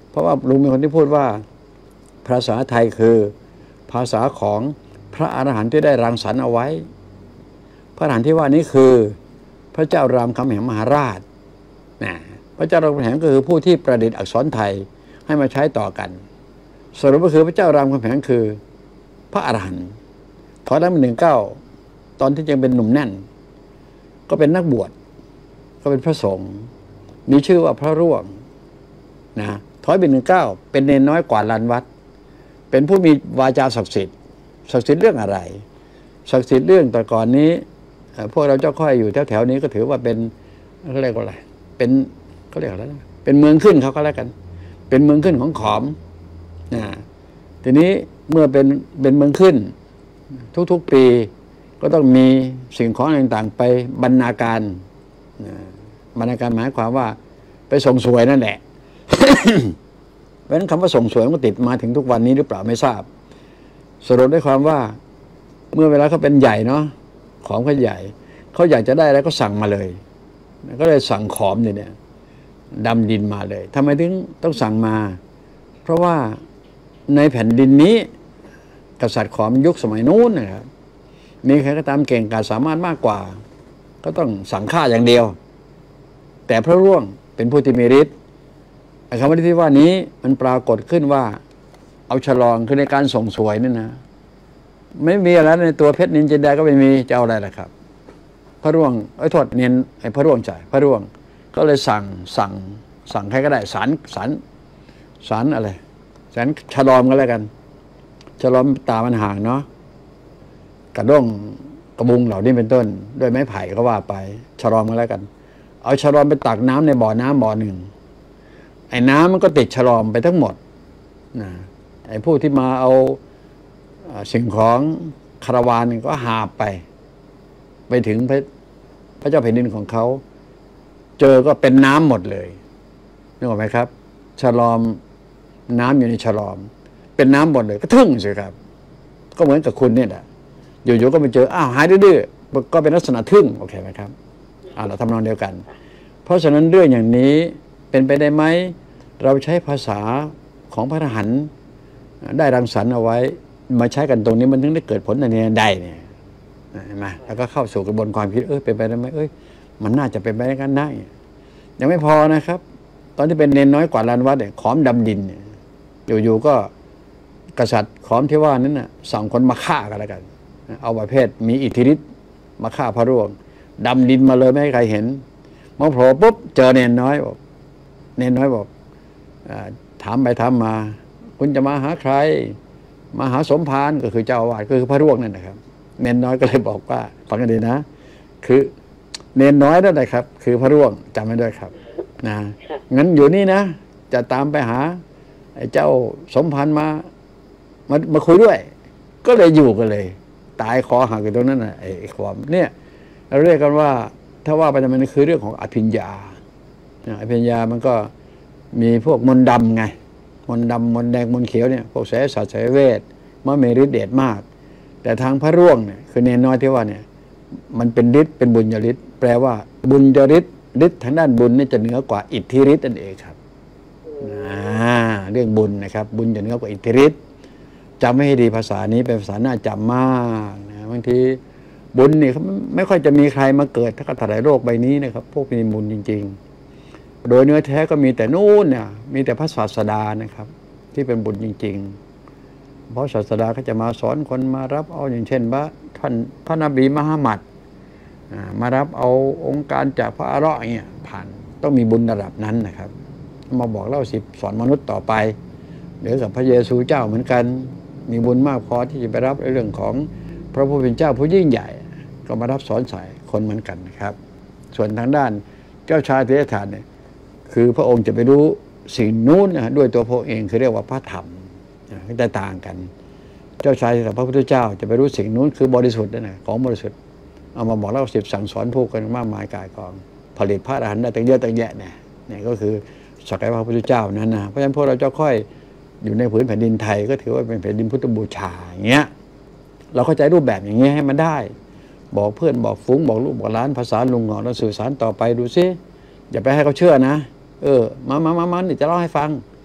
A: เพราะว่าลุงเป็นคนที่พูดว่าภาษาไทยคือภาษาของพระอรหันต์ที่ได้รังสรรค์เอาไว้พระอรหันต์ที่ว่านี้คือพระเจ้ารามคำแหงมหาราชนะพระเจ้ารามคำแหงก็คือผู้ที่ประดิษฐ์อักษรไทยให้มาใช้ต่อกันสรุปก็คือพระเจ้ารามคำแหงคือพระอรหันต์ถอยหลังมาหนึ่งเก้าตอนที่ยังเป็นหนุ่มแน่นก็เป็นนักบวชก็เป็นพระสงฆ์มีชื่อว่าพระร่วงนะถอยไปหนึ่งเก้าเป็นเนนน้อยกว่าลานวัดเป็นผู้มีวาจาศักดิ์สิทธิ์ศักดิ์สิทธิ์เรื่องอะไรศักดิ์สิทธิ์เรื่องแต่ก่อนนี้พวกเราเจ้าค่อยอยู่แถวๆนี้ก็ถือว่าเป็นเขาเรียกว่าอะไรเป็นเขาเรียกอะไรเป็นเมืองขึ้นเขาก็แล้วกันเป็นเมืองขึ้นของขอมนะทีนี้เมื่อเป็นเป็นเมืองขึ้นทุกๆปีก็ต้องมีสิ่งของต่างๆไปบรรณาการบรรณาการหมายความว่าไปส่งสวยนั่นแหละ เพราะฉะนั้นคำว่าส่งสวยมันก็ติดมาถึงทุกวันนี้หรือเปล่าไม่ทราบสรุปได้ความว่าเมื่อเวลาเขาเป็นใหญ่เนาะของเขาใหญ่เขาอยากจะได้อะไรก็สั่งมาเลยก็เลยสั่งขอมเนี่ยดำดินมาเลยทำไมถึงต้องสั่งมาเพราะว่าในแผ่นดินนี้กษัตริย์ขอมยุคสมัยนู้นนะครับมีใครก็ตามเก่งกาจสามารถมากกว่าก็ต้องสั่งฆ่าอย่างเดียวแต่พระร่วงเป็นผู้ที่มีฤทธิ์คำว่าที่ว่านี้มันปรากฏขึ้นว่าเอาฉลองคือในการส่งสวยนี่นะไม่มีอะไรในตัวเพชรนินจินดาก็ไม่มีจะเอาอะไรล่ะครับพระร่วงไอ้โทษเนียนไอ้พระร่วงจ่ายพระร่วงก็เลยสั่งสั่งสั่งใครก็ได้สารสารสารอะไรสารฉลอมก็แล้วกันฉลอมตามันห่างเนาะกระด้งกระบุงเหล่านี้เป็นต้นด้วยไม้ไผ่ก็ว่าไปฉลอมก็แล้วกันเอาฉลอมไปตักน้ำในบ่อน้ำบ่อหนึ่งไอ้น้ำมันก็ติดฉลอมไปทั้งหมดนะไอ้ผู้ที่มาเอาสิ่งของคาราวานก็หาไปไปถึงพระพระเจ้าแผ่นดินของเขาเจอก็เป็นน้ำหมดเลยนึกออกไหมครับฉลอมน้ำอยู่ในฉลอมเป็นน้ำหมดเลยก็ทึ่งสิครับก็เหมือนกับคุณเนี่ยแหละอยู่ๆก็ไปเจออ้าวหายดื้อๆก็เป็นลักษณะทึ่งโอเคไหมครับอ่าเราทำนองเดียวกันเพราะฉะนั้นเรื่องอย่างนี้เป็นไปได้ไหมเราใช้ภาษาของพระอรหันต์ได้รังสรรค์เอาไว้มาใช้กันตรงนี้มันถึงได้เกิดผลในนี้ได้เนี่ยเห็นไหมแล้วก็เข้าสู่กระบวนความคิดเออเป็นไปได้ไหมเอ้ยมันน่าจะเป็นไปได้กันได้ยังไม่พอนะครับ ตอนที่เป็นเนนน้อยกว่าลานวัดเนี่ยขอมดำดินเนี่ยอยู่ๆก็กษัตริย์ขอมที่ว่านั้นน่ะสั่งคนมาฆ่ากันแล้วกันเอาประเภทมีอิทธิฤทธิ์มาฆ่าพระร่วงดำดินมาเลยไม่ให้ใครเห็นมาโผล่ปุ๊บเจอเนนน้อยบอกเนนน้อยบอกถามไปถามมาคุณจะมาหาใครมาหาสมภารก็คือเจ้าอาวาสก็คือพระร่วงนั่นนะครับเนนน้อยก็เลยบอกว่าฟังกันดีนะคือเนนน้อยนั่นแหละครับคือพระร่วงจำไว้ด้วยครับนะงั้นอยู่นี่นะจะตามไปหาไอ้เจ้าสมภารมามามาคุยด้วยก็เลยอยู่กันเลยตายคอหักอยู่ตรงนั้นน่ะไอ้ความเนี่ยเราเรียกกันว่าถ้าว่าไปมันคือเรื่องของอภิญญาอภิญญามันก็มีพวกมนต์ดำไงมนต์ดำมนต์แดงมนต์เขียวเนี่ยพวกไสยศาสตร์ไสยเวทมันมีฤทธิ์เดชมากแต่ทางพระร่วงเนี่ยคือเนนน้อยที่ว่าเนี่ยมันเป็นฤทธิ์เป็นบุญญาฤทธิ์แปลว่าบุญญาฤทธิ์ฤทธิ์ทางด้านบุญนี่จะเหนือกว่าอิทธิฤทธิ์นั่นเองครับเรื่องบุญนะครับบุญจะเหนือกว่าอิทธิฤทธิ์จำไม่ให้ดีภาษานี้เป็นภาษาน่าจำมากนะบางทีบุญนี่ไม่ค่อยจะมีใครมาเกิดถ้าก็ถลายโลกใบนี้นะครับพวกมีบุญจริงๆโดยเนื้อแท้ก็มีแต่นู่นเนี่ยมีแต่พระศาสดานะครับที่เป็นบุญจริงๆเพราะศาสดาเขาจะมาสอนคนมารับเอาอย่างเช่นว่าท่านพระนบีมุฮัมมัดมารับเอาองค์การจากพระอรหันต์เนี่ยผ่านต้องมีบุญระดับนั้นนะครับมาบอกเล่าสิบสอนมนุษย์ต่อไปหรือกับพระเยซูเจ้าเหมือนกันมีบุญมากพอที่จะไปรับเรื่องของพระผู้เป็นเจ้าผู้ยิ่งใหญ่ก็มารับสอนสายคนเหมือนกันนะครับส่วนทางด้านเจ้าชายเทวทัตเนี่ยคือพระองค์จะไปรู้สิ่งนู้นนะด้วยตัวพระองค์เองคือเรียกว่าพระธรรมก็จะต่างกันเจ้าชายกับพระพุทธเจ้าจะไปรู้สิ่งนู้นคือบริสุทธิ์นะของบริสุทธิ์เอามาบอกเล่าสิบสั่งสอนผู้กันมากมายกายกองผลิตพระอรหันต์ได้ตั้งเยอะตั้งแยะเนี่ยนี่ก็คือศักยภาพพระพุทธเจ้านั้นนะเพราะฉะนั้นพวกเราเจ้าค่อยอยู่ในผืนแผ่นดินไทยก็ถือว่าเป็นแผ่นดินพุทธบูชาอย่างเงี้ยเราเข้าใจรูปแบบอย่างเงี้ยให้มันได้บอกเพื่อนบอกฟุ้งบอกลูกบอกหลานภาษาลุงหงอเราสื่อสารต่อไปดูซิอย่าไปให้เขาเชื่อนะเออมามามามาเดี๋ยวจะเล่าให้ฟัง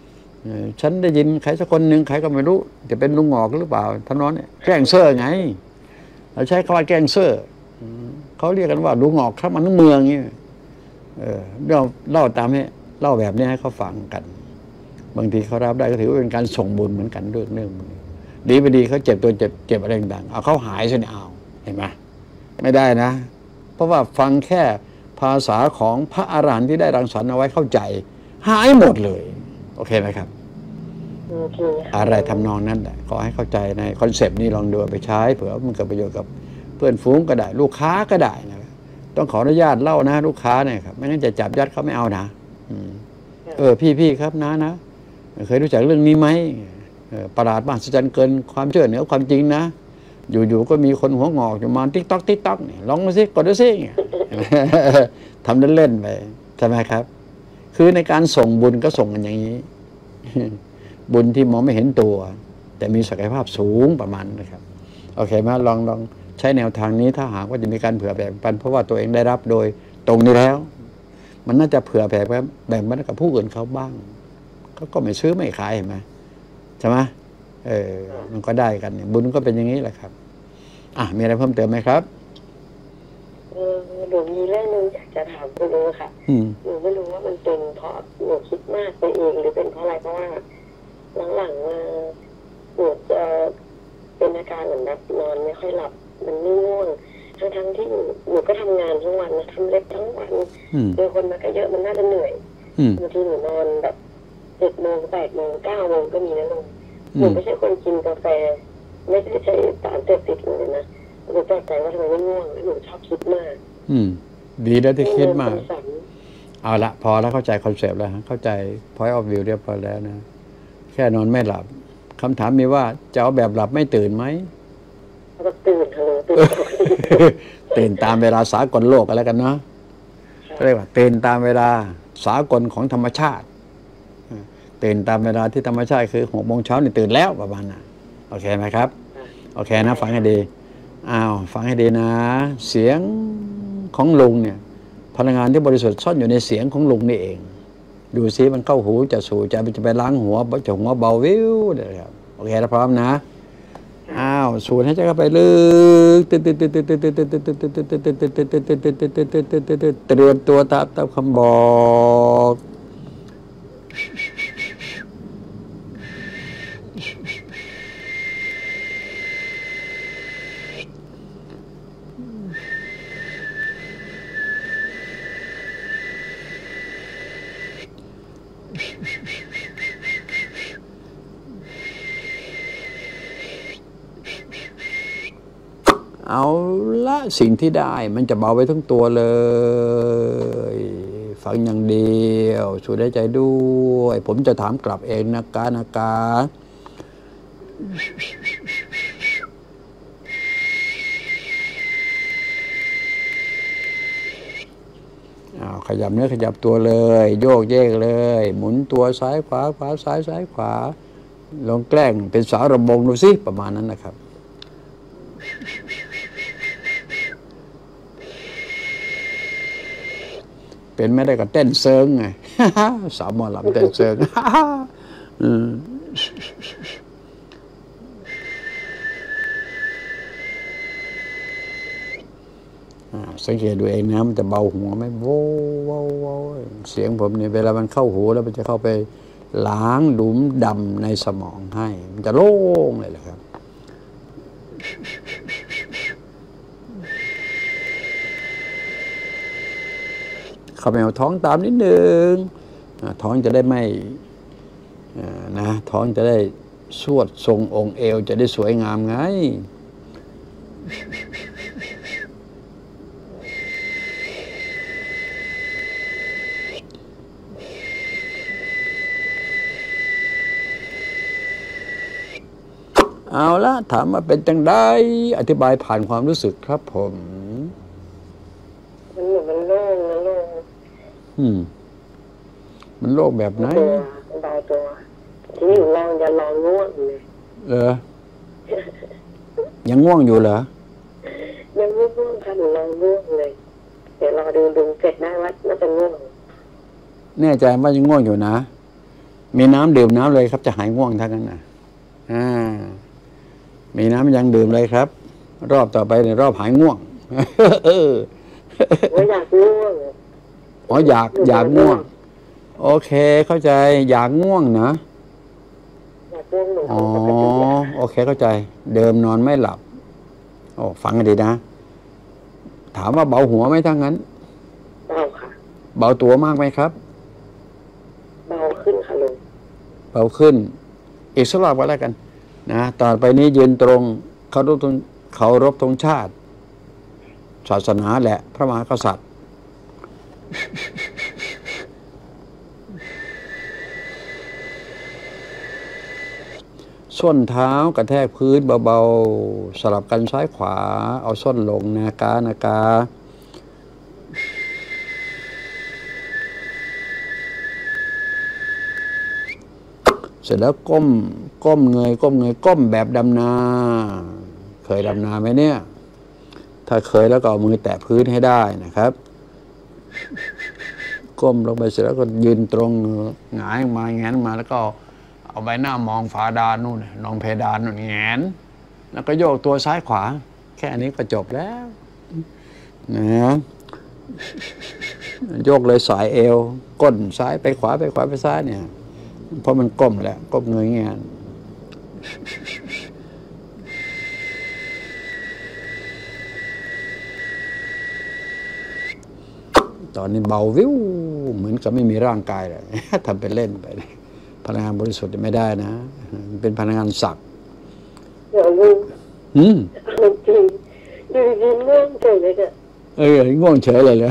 A: ฉันได้ยินใครสักคนหนึ่งใครก็ไม่รู้จะเป็นลุงหงอกหรือเปล่าท่านน้องเนี่ยแกล้งเซ่อไงเราใช้คำว่าแกล้งเซ่อเขาเรียกกันว่าลุงหงอกข้ามันทั้งเมืองนี่เออเล่าเล่าตามนี้เล่าแบบนี้ให้เขาฟังกันบางทีเขารับได้ก็ถือว่าเป็นการส่งบุญเหมือนกันเรื่องเรื่องดีไปดีเขาเจ็บตัวเจ็บเจ็บอะไรต่างๆเอาเขาหายซะเนี่ยเอาเห็นไหมไม่ได้นะเพราะว่าฟังแค่ภาษาของพระอรหันต์ที่ได้รังสรรค์เอาไว้เข้าใจหายหมดเลยโอเคไหมครับ
B: โอเค
A: อะไรทำนองนั้นแหละขอให้เข้าใจในคอนเซปต์นี้ลองดูไปใช้เผื่อมันเกิดประโยชน์กับเพื่อนฝูงก็ได้ลูกค้าก็ได้นะต้องขออนุญาตเล่านะลูกค้าเนี่ยครับไม่งั้นจะจับยัดเขาไม่เอานะเออพี่พี่ครับนะนะเคยรู้จักเรื่องนี้ไหมประหลาดมหัศจรรย์เกินความเชื่อเหนือความจริงนะอยู่ๆก็มีคนหัวงอกอยู่มาติ๊กต๊อกติ๊กต๊อกเนี่ยลองมาสิกดดูสิทำเล่นๆไปใช่ไหมครับคือในการส่งบุญก็ส่งกันอย่างนี้บุญที่มองไม่เห็นตัวแต่มีศักยภาพสูงประมาณนะครับโอเคไหมลองลองใช้แนวทางนี้ถ้าหากว่าจะมีการเผื่อแบ่งปันเพราะว่าตัวเองได้รับโดยตรงนี้แล้วมันน่าจะเผื่อแผ่แบ่งปันกับผู้อื่นเขาบ้างเขาก็ไม่ซื้อไม่ขายเห็นไหมใช่ไหมเออมันก็ได้กันเนี่ยบุญก็เป็นอย่างนี้แหละครับอ่ะมีอะไรเพิ่มเติมไหมครับ
B: เออหนูมีเรื่องนึงอยากจะถามคุณลุงค่ะหนูไม่รู้ว่ามันเป็นเพราะหนูคิดมากไปเองหรือเป็นเพราะอะไรเพราะว่าหลังๆมาหนูจะเป็นอาการเหมือนแบบนอนไม่ค่อยหลับมันง่วงทั้งทั้งที่หนูหนูก็ทำงานทั้งวันนะทำเล็บทั้งวันเจอคนมาก็เยอะมันน่าจะเหนื่อยบางทีหนูนอนแบบเจ็ดโมงแปดโมงเก้าโมงก็มีนะลุงหนูไม่ใช่คนกินกาแฟไม่ได้ใช้สารเสพติดเลยนะหนูแปลกใจว่าทำไมไม่ง่วงหนูชอบคิดมาก
A: อืมดีแล้วที่คิดมากเอาละพอแล้วเข้าใจคอนเซปต์แล้วเข้าใจ point of view เรียบร้อยแล้วนะแค่นอนไม่หลับคำถามมีว่าจะเอาแบบหลับไม่ตื่นไหม
B: ตื่นเลยตื่น
A: ตื่นตามเวลาสากลโลกอะไรกันเนาะเรียกว่าตื่นตามเวลาสากลของธรรมชาติตื่นตามเวลาที่ธรรมชาติคือหกโมงเช้านี่ตื่นแล้วประมาณน่ะโอเคไหมครับโอเคนะฟังให้ดีอ้าวฟังให้ดีนะเสียงของลุงเนี่ยพลังงานที่บริสุทธิ์ซ่อนอยู่ในเสียงของลุงนี่เองดูซิมันเข้าหูจะสู่ใจมันจะไปล้างหัวจะหัวเบาวิวเดี๋ยวครับโอเคแล้วพร้อมนะอ้าวสูดให้ใจเข้าไปลึกเตรียมตัวตามตามคำบอกเอาละสิ่งที่ได้มันจะเบาไปทั้งตัวเลยฟังอย่างเดียวสูดหายใจด้วยผมจะถามกลับเองนะกานะกาอ้าวขยับเนื้อขยับตัวเลยโยกเยกเลยหมุนตัวซ้ายขวาขวาซ้ายซ้ายขวาลองแกล้งเป็นสาวรำวงดูสิประมาณนั้นนะครับเป็นไม่ได้ก็เต้นเซิงไงสาวหมอลำเต้นเซิงสังเกตดูเองนะมันจะเบาหัวไหมโว้โว้โว้เสียงผมเนี่ยเวลามันเข้าหูแล้วมันจะเข้าไปล้างหลุมดำในสมองให้มันจะโล่งเลยแหละครับเข้าไปเอาท้องตามนิดนึงท้องจะได้ไม่นะท้องจะได้สวดทรงองค์เอวจะได้สวยงามไงเอาละถามมาเป็นจังได้อธิบายผ่านความรู้สึกครับผม
B: มันเหมือนมันโล่งนะโล่ง
A: อืมมันโล่งแบบไหน
B: เบาตัวทีนี้หนูลองจะลองง่วงเลย
A: เหรอยังง่วงอยู่เหรอ
B: ยังไม่ง่วงค่ะหนูลองง่วงเลยเดี๋ยวรอดูดูเสร็จได้ว่าน่าจะง่วง
A: แน่ใจว่ายังง่วงอยู่นะมีน้ำดื่มน้ำเลยครับจะหายง่วงทั้งนั้นนะอ่ามีน้ำยังดื่มเลยครับ รอบต่อไปในรอบหายง่วง เออ
B: ว่าอยากง่วง
A: อ๋ออยากอยากง่วง โอเคเข้าใจอยากง่วงนะ
B: อยากง่วงหนู
A: อ๋อ
B: ปกติอะ
A: โอเคเข้าใจ เดิมนอนไม่หลับโอ้ฟังกันดีนะ ถามว่าเบาหัวไหมทั้งนั้น
B: เบาค่ะ
A: เบาตัวมากไหมครับ
B: เบาขึ้นค่ะลุง
A: เบาขึ้น อีกสักรอบก็แล้วกัน นะต่อไปนี้ยืนตรงเคารพธงเคารพธงชาติ ศาสนาและพระมหากษัตริย์ส้นเท้ากระแทกพื้นเบาๆสลับกันซ้ายขวา เอาส้นลงนากานากาเสร็จแล้วก้มก้มเงยก้มเงยก้มแบบดำนา เคยดำนาไหมเนี่ย ถ้าเคยแล้วก็เอามือแตะพื้นให้ได้นะครับ ก้มลงไปเสร็จแล้วก็ยืนตรงหงายมาแงนมาแล้วก็เอาใบหน้ามองฝาดานนู่นนองเพดานนู่นแงนแล้วก็โยกตัวซ้ายขวา แค่นี้ก็จบแล้วนะโยกเลยสายเอวก้นซ้ายไปขวาไปขวาไปซ้ายเนี่ยเพราะมันก้มแล้วก้มเงยแงนตอนนี้เบาวิวเหมือนกับไม่มีร่างกายเลย ทำเป็นเล่นไปพลังงานบริสุทธิ์ไม่ได้นะเป็นพลังงานศักดิ์
B: เดี๋ยวลุง
A: อืม
B: เอาจริงดูดีง่วงเฉยเลยเนี่ย
A: เออง่วงเฉยเลยเลย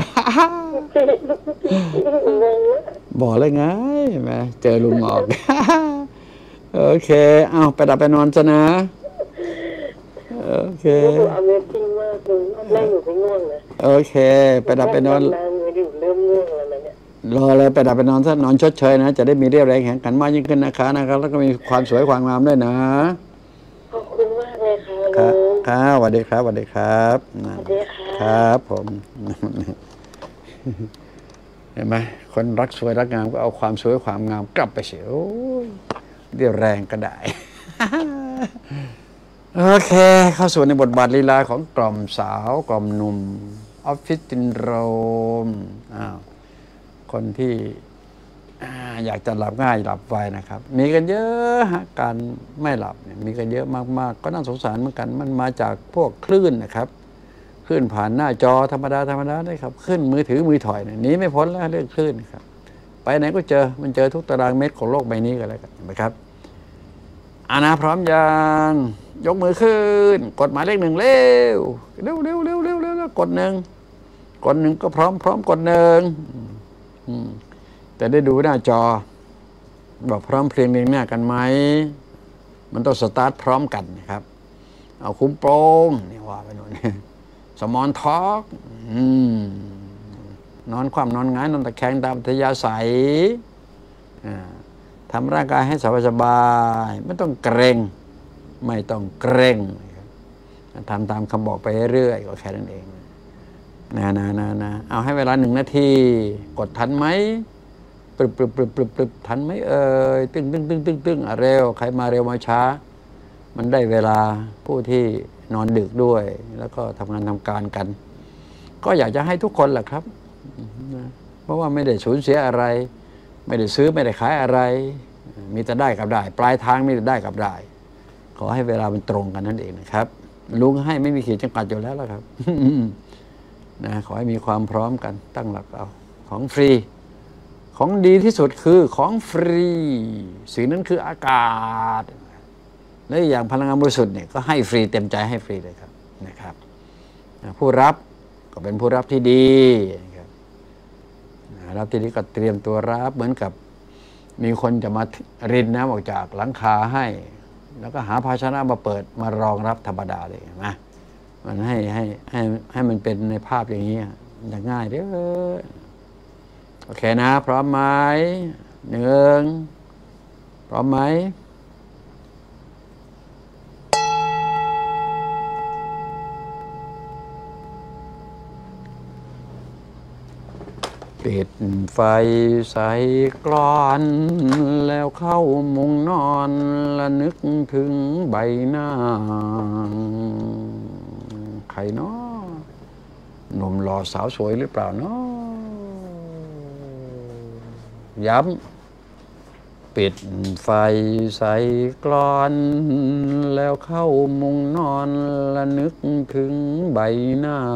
B: งงอะ
A: บอกเลยไงเห็นไหมเจอลุงออก โอเคเอาไปดับไปนอนซะนะโอเค
B: หนูเอาเมจริงมากลุงรอบแรกหนูไม่ง่วงเลย
A: โอเค ไปดับไปนอน
B: นานเลยดิเริ่มง่วงแล้วนะเนี่ย
A: รอเลยไปดับไปนอนซะนอนชดเชยนะจะได้มีเรี่ยวแรงแข็งขันมากยิ่งขึ้นนะคะนะครับ แล้วก็มีความสวยความงามด้วยนะ
B: ขอบคุณมากเลยค่ะ
A: ครั
B: ลุ
A: บ
B: ง
A: ครับสวัสดีครับสวัสดีครับ
B: สวัสดีค่ะ
A: ครับผม เห็นไหมคนรักสวยรักงามก็เอาความสวยความงามกลับไปเสียโอ้ยเดี๋ยวแรงก็ได้ โอเค เข้าสู่ในบทบาทลีลาของกล่อมสาวกล่อมหนุ่มออฟฟิศซินโดรมอ้าวคนที่อ่าอยากจะหลับง่ายหลับไวนะครับ มีกันเยอะฮะการไม่หลับเนี่ยมีกันเยอะมากๆก็น่าสงสารเหมือนกันมันมาจากพวกคลื่นนะครับคลื่นผ่านหน้าจอธรรมดาธรรมดาได้ครับขึ้นมือถือมือถอยเนี่ยหนีไม่พ้นแล้วเรื่องคลื่นครับไปไหนก็เจอมันเจอทุกตารางเมตรของโลกใบนี้กันแล้วกันเห็นไหมครับอานาพร้อมยังยกมือขึ้นกดหมายเลขหนึ่งเร็วเร็วเร็วเร็วเร็วเร็วกดหนึ่งกดหนึ่งก็พร้อมพร้อมกดหนึ่งแต่ได้ดูหน้าจอบอกพร้อมเพรียงเรียงหน้ากันไหมมันต้องสตาร์ทพร้อมกันนะครับเอาคุ้มโปรงนี่ว่าไปโน่นสมอนท็อกนอนคว่ำนอนหงายนอนตะแคงตามอัธยาศัยทำร่างกายให้สบายๆไม่ต้องเกรงไม่ต้องเกรงทำตามคำบอกไปเรื่อยๆก็แค่นั้นเองนะนะนะนะเอาให้เวลาหนึ่งนาทีกดทันไหมปรึบปรึบปรึบปรึบปรึบทันไหมเอ่ยตึ้งตึ้งตึ้งตึ้งตึ้งอ่ะเร็วใครมาเร็วมาช้ามันได้เวลาผู้ที่นอนดึกด้วยแล้วก็ทำงานทำการกันก็อยากจะให้ทุกคนแหละครับเพราะว่าไม่ได้สูญเสียอะไรไม่ได้ซื้อไม่ได้ขายอะไรมีแต่ได้กับได้ปลายทางมีแต่ได้กับได้ขอให้เวลามันตรงกันนั่นเองนะครับลุงให้ไม่มีขีดจำกัดอยู่แล้วล่ะครับ นะขอให้มีความพร้อมกันตั้งหลักเอาของฟรีของดีที่สุดคือของฟรีสิ่งนั้นคืออากาศและอย่างพลังงานบริสุทธิ์เนี่ยก็ให้ฟรีเต็มใจให้ฟรีเลยครับนะครับผู้รับก็เป็นผู้รับที่ดีนะครับรับที่ดีก็เตรียมตัวรับเหมือนกับมีคนจะมารินน้ำออกจากหลังคาให้แล้วก็หาภาชนะมาเปิดมารองรับธรรมดาเลยนะมันให้ให้ให้ให้มันเป็นในภาพอย่างนี้อย่างง่ายเด้อโอเคนะพร้อมไหมหนึ่งพร้อมไหมปิดไฟใส่กลอนแล้วเข้ามุงนอนและนึกถึงใบหน้าใครเนาะหนุ่มหล่อสาวสวยหรือเปล่าเนาะย้ำปิดไฟใส่กลอนแล้วเข้ามุงนอนและนึกถึงใบหน้า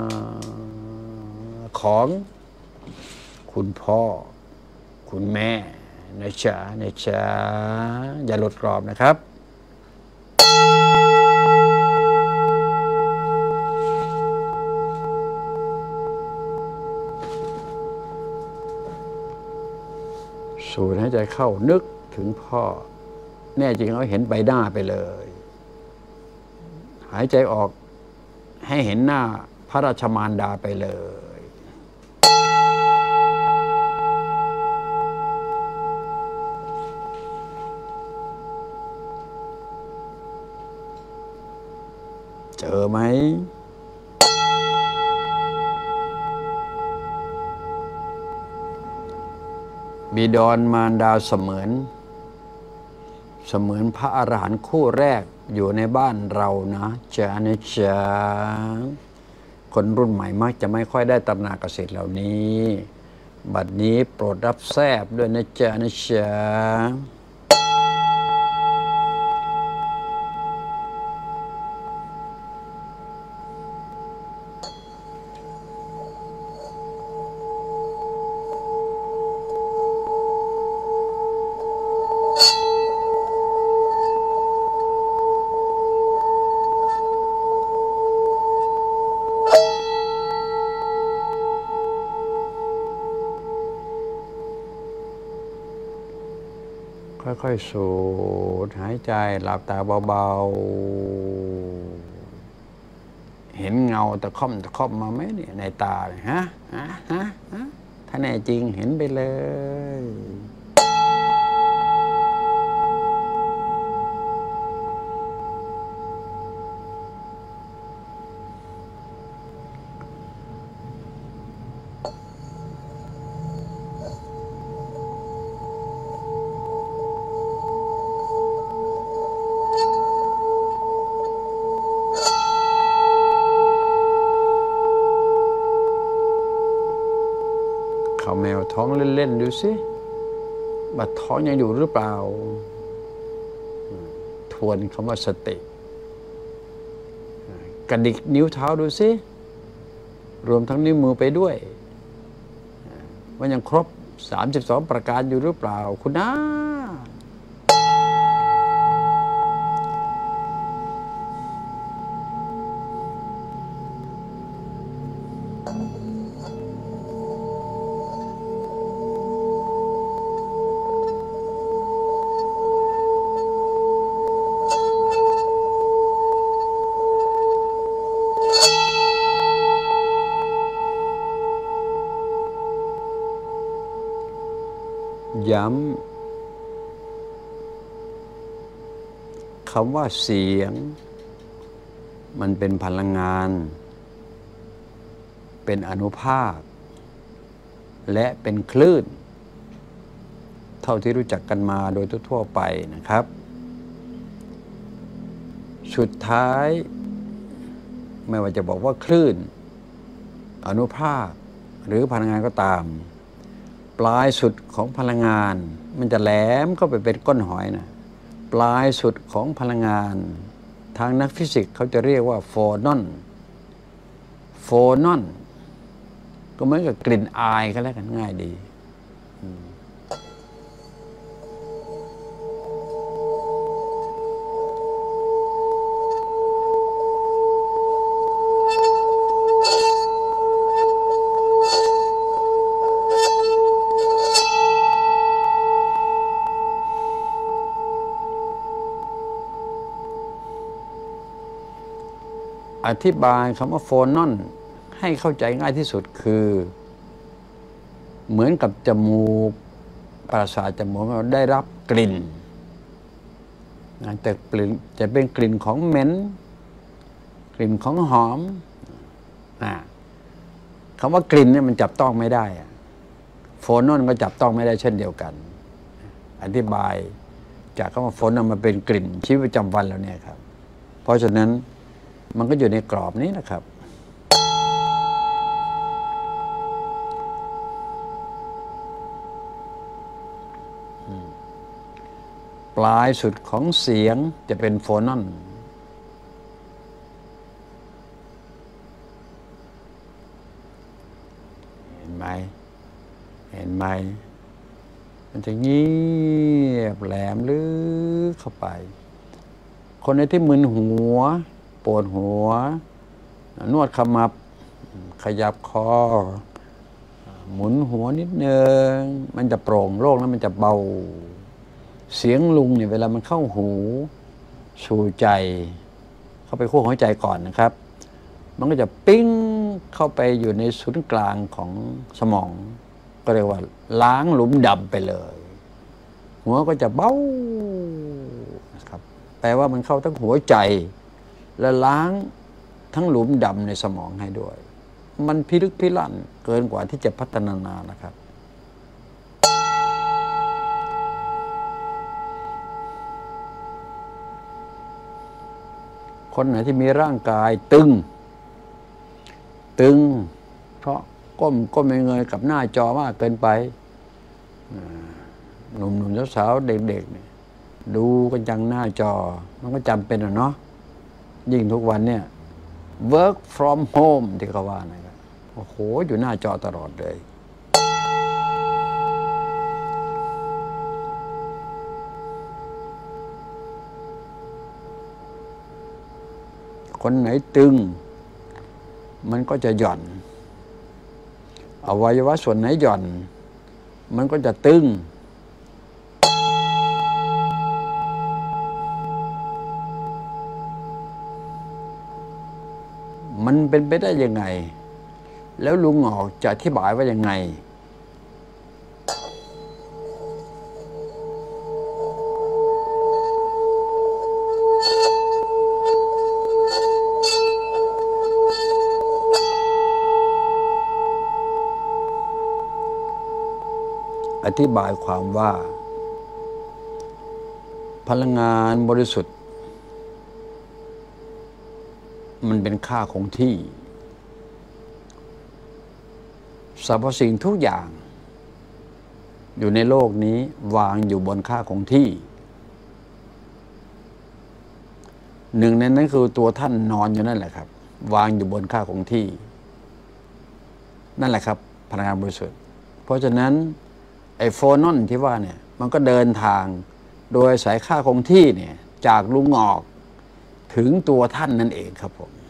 A: ของคุณพ่อคุณแม่นะจ๊ะนะจ๊ะอย่าหลุดกรอบนะครับสูดหายใจเข้านึกถึงพ่อแน่จริงเราเห็นใบหน้าไปเลยหายใจออกให้เห็นหน้าพระราชมารดาไปเลยเจอไหมบิดรมารดาเสมือนเสมือนพระอรหันต์คู่แรกอยู่ในบ้านเรานะจ๊ะนะจ๊ะคนรุ่นใหม่มักจะไม่ค่อยได้ตระหนักกับสิ่งเหล่านี้บัดนี้โปรดรับแทรกด้วยนะจ๊ะนะจ๊ะค่อยๆสูดหายใจหลับตาเบาๆเห็นเงาตะค่อมตะค่อมมาไหมเนี่ยในตาเลยฮะฮะฮะฮะถ้าแน่จริงเห็นไปเลยเอาแมวท้องเล่นๆดูสิบัดท้องยังอยู่หรือเปล่าทวนคำว่าสติกระดิกนิ้วเท้าดูสิรวมทั้งนิ้วมือไปด้วยว่ายังครบสามสิบสองประการอยู่หรือเปล่าคุณน้าย้ำคำว่าเสียงมันเป็นพลังงานเป็นอานุภาคและเป็นคลื่นเท่าที่รู้จักกันมาโดยทั่วๆไปนะครับสุดท้ายไม่ว่าจะบอกว่าคลื่นอานุภาคหรือพลังงานก็ตามปลายสุดของพลังงานมันจะแหลมเข้าไปเป็นก้นหอยนะปลายสุดของพลังงานทางนักฟิสิกส์เขาจะเรียกว่าโฟนอนโฟนอนก็เหมือนกับกลิ่นอายก็แล้วกันง่ายดีอธิบายคำว่าโฟนอนให้เข้าใจง่ายที่สุดคือเหมือนกับจมูกประสาทจมูกเราได้รับกลิ่นแต่กลิ่นจะเป็นกลิ่นของเหม็นกลิ่นของหอมคำว่ากลิ่นเนี่ยมันจับต้องไม่ได้โฟนอนก็จับต้องไม่ได้เช่นเดียวกันอธิบายจากคำว่าโฟนอนมาเป็นกลิ่นชีวิตประจำวันแล้วเนี่ยครับเพราะฉะนั้นมันก็อยู่ในกรอบนี้นะครับปลายสุดของเสียงจะเป็นโฟนอนเห็นไหมเห็นไหมมันจะเงียบแหลมลึกเข้าไปคนในที่มึนหัวปวดหัวนวดขมับขยับคอหมุนหัวนิดนึงมันจะโปร่งโล่งแล้วมันจะเบาเสียงลุงเนี่ยเวลามันเข้าหูสู่ใจเข้าไปขั้วหัวใจก่อนนะครับมันก็จะปิ้งเข้าไปอยู่ในศูนย์กลางของสมองก็เรียกว่าล้างหลุมดำไปเลยหัวก็จะเบานะครับแปลว่ามันเข้าทั้งหัวใจและล้างทั้งหลุมดำในสมองให้ด้วยมันพิลึกพิลั่นเกินกว่าที่จะพัฒนานานะครับคนไหนที่มีร่างกายตึงตึงเพราะก้มก้มเงยกับหน้าจอมากเกินไปหนุ่มๆสาวๆเด็กๆเนี่ยดูกันจังหน้าจอมันก็จำเป็นอ่ะเนาะยิ่งทุกวันเนี่ย work from home ที่เขาว่านะครับโอ้โหอยู่หน้าจอตลอดเลยคนไหนตึงมันก็จะหย่อนอวัยวะส่วนไหนหย่อนมันก็จะตึงมันเป็นไปได้ยังไงแล้วลุงออกจะอธิบายว่ายังไงอธิบายความว่าพลังงานบริสุทธิ์มันเป็นค่าคงที่สรรพสิ่งทุกอย่างอยู่ในโลกนี้วางอยู่บนค่าคงที่หนึ่งในนั้นคือตัวท่านนอนอยู่นั่นแหละครับวางอยู่บนค่าคงที่นั่นแหละครับพลังงานบริสุทธิ์เพราะฉะนั้นไอ้โฟนอนที่ว่าเนี่ยมันก็เดินทางโดยสายค่าคงที่เนี่ยจากลุงออกถึงตัวท่านนั่นเองครับผม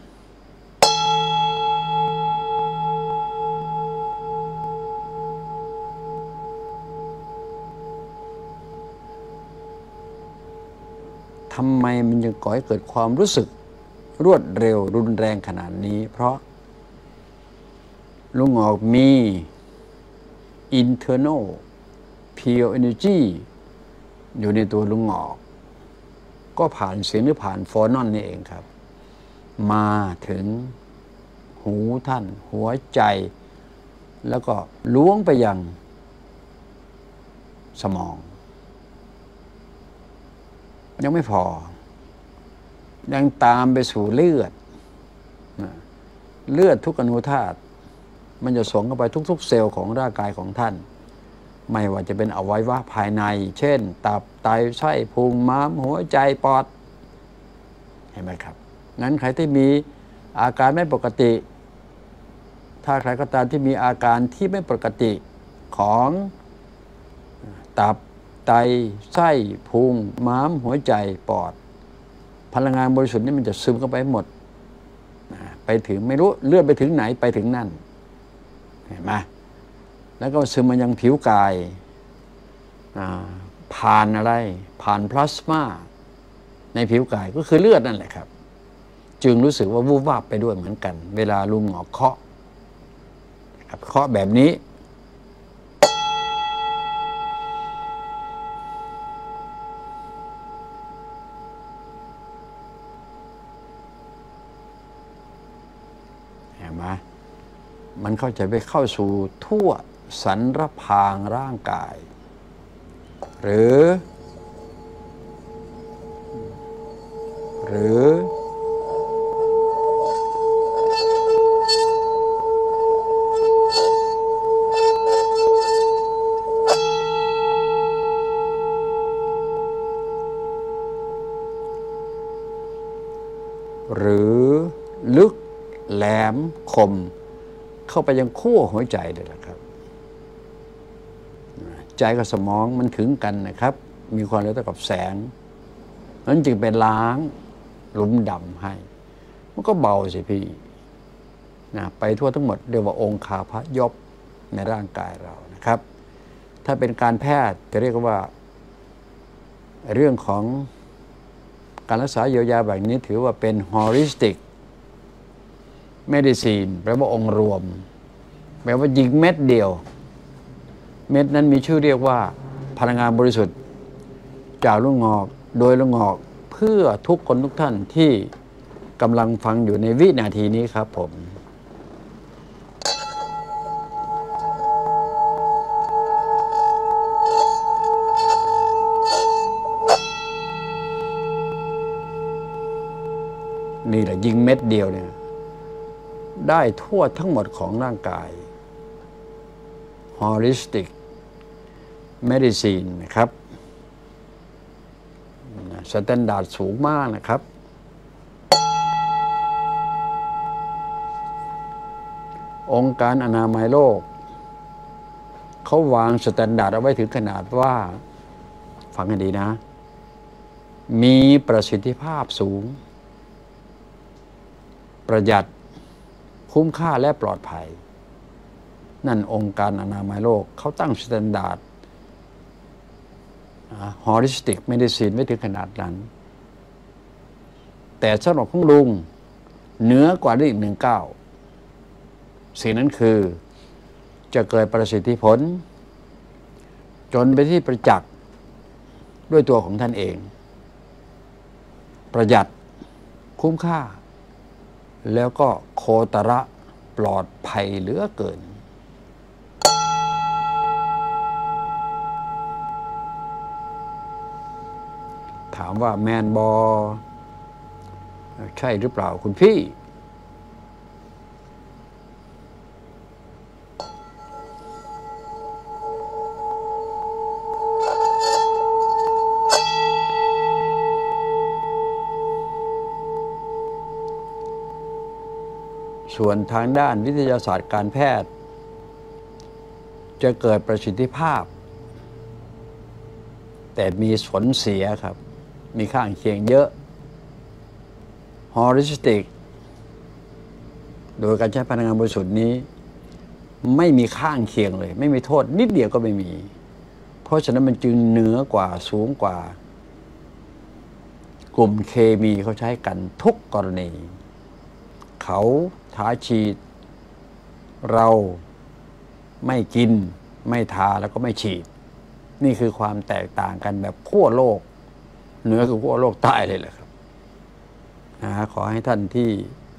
A: ทำไมมันยังก่อให้เกิดความรู้สึกรวดเร็วรุนแรงขนาดนี้เพราะลุงออกมี internal pure energy อยู่ในตัวลุงออกก็ผ่านเสียงหรือผ่านโฟนอนนี่เองครับมาถึงหูท่านหัวใจแล้วก็ล้วงไปยังสมองยังไม่พอยังตามไปสู่เลือดเลือดทุกอนุธาตุมันจะส่งเข้าไปทุกๆเซลล์ของร่างกายของท่านไม่ว่าจะเป็นอวัยวะภายในเช่นตับไตไส้พุงม้ามหัวใจปอดเห็นไหมครับงั้นใครที่มีอาการไม่ปกติถ้าใครก็ตามที่มีอาการที่ไม่ปกติของตับไตไส้พุงม้ามหัวใจปอดพลังงานบริสุทธิ์นี่มันจะซึมเข้าไปหมดไปถึงไม่รู้เลือดไปถึงไหนไปถึงนั่นเห็นไหมแล้วก็ซึมมายังผิวกายผ่านอะไรผ่านพลาสมาในผิวกายก็คือเลือดนั่นแหละครับจึงรู้สึกว่าวูบวาบไปด้วยเหมือนกันเวลาลุงหงอกเคาะเคาะแบบนี้เห็นไหมมันเข้าใจไปเข้าสู่ทั่วสันรพางร่างกายหรือหรือหรือลึกแหลมคมเข้าไปยังขั้วหัวใจเลยล่ะครับใจกับสมองมันถึงกันนะครับมีความเร็วเท่ากับแสงนั้นจึงเป็นล้างหลุมดำให้มันก็เบาสิพี่นะไปทั่วทั้งหมดเรียกว่าองค์คาพยพในร่างกายเรานะครับถ้าเป็นการแพทย์จะเรียกว่าเรื่องของการรักษาเยียวยาแบบนี้ถือว่าเป็น holistic medicine แปลว่าองค์รวมแปลว่ายิงเม็ดเดียวเม็ดนั้นมีชื่อเรียกว่าพลังงานบริสุทธิ์จากลูกงอกโดยลูกงอกเพื่อทุกคนทุกท่านที่กำลังฟังอยู่ในวินาทีนี้ครับผมนี่แหละยิงเม็ดเดียวเนี่ยได้ทั่วทั้งหมดของร่างกาย holistic medicine นะครับสแตนดาร์ดสูงมากนะครับองค์การอนามัยโลกเขาวางสแตนดาร์ดเอาไว้ถึงขนาดว่าฟังให้ดีนะมีประสิทธิภาพสูงประหยัดคุ้มค่าและปลอดภัยนั่นองค์การอนามัยโลกเขาตั้งสแตนดาร์ดฮอลิสติกเมดิซินไม่ถึงขนาดนั้นแต่สำหรับของลุงเหนือกว่าได้อีกหนึ่งก้าวสิ่งนั้นคือจะเกิดประสิทธิผลจนไปที่ประจักษ์ด้วยตัวของท่านเองประหยัดคุ้มค่าแล้วก็โคตระปลอดภัยเหลือเกินถามว่าแมนบอใช่หรือเปล่าคุณพี่ส่วนทางด้านวิทยาศาสตร์การแพทย์จะเกิดประสิทธิภาพแต่มีผลเสียครับมีข้างเคียงเยอะ holistic โดยการใช้พลังงานบริสุทธิ์นี้ไม่มีข้างเคียงเลยไม่มีโทษนิดเดียวก็ไม่มีเพราะฉะนั้นมันจึงเหนือกว่าสูงกว่ากลุ่มเคมีเขาใช้กันทุกกรณีเขาท้าฉีดเราไม่กินไม่ทาแล้วก็ไม่ฉีดนี่คือความแตกต่างกันแบบขั้วโลกเหนือกับขั้วโลกใต้เลยแหละครับนะขอให้ท่านที่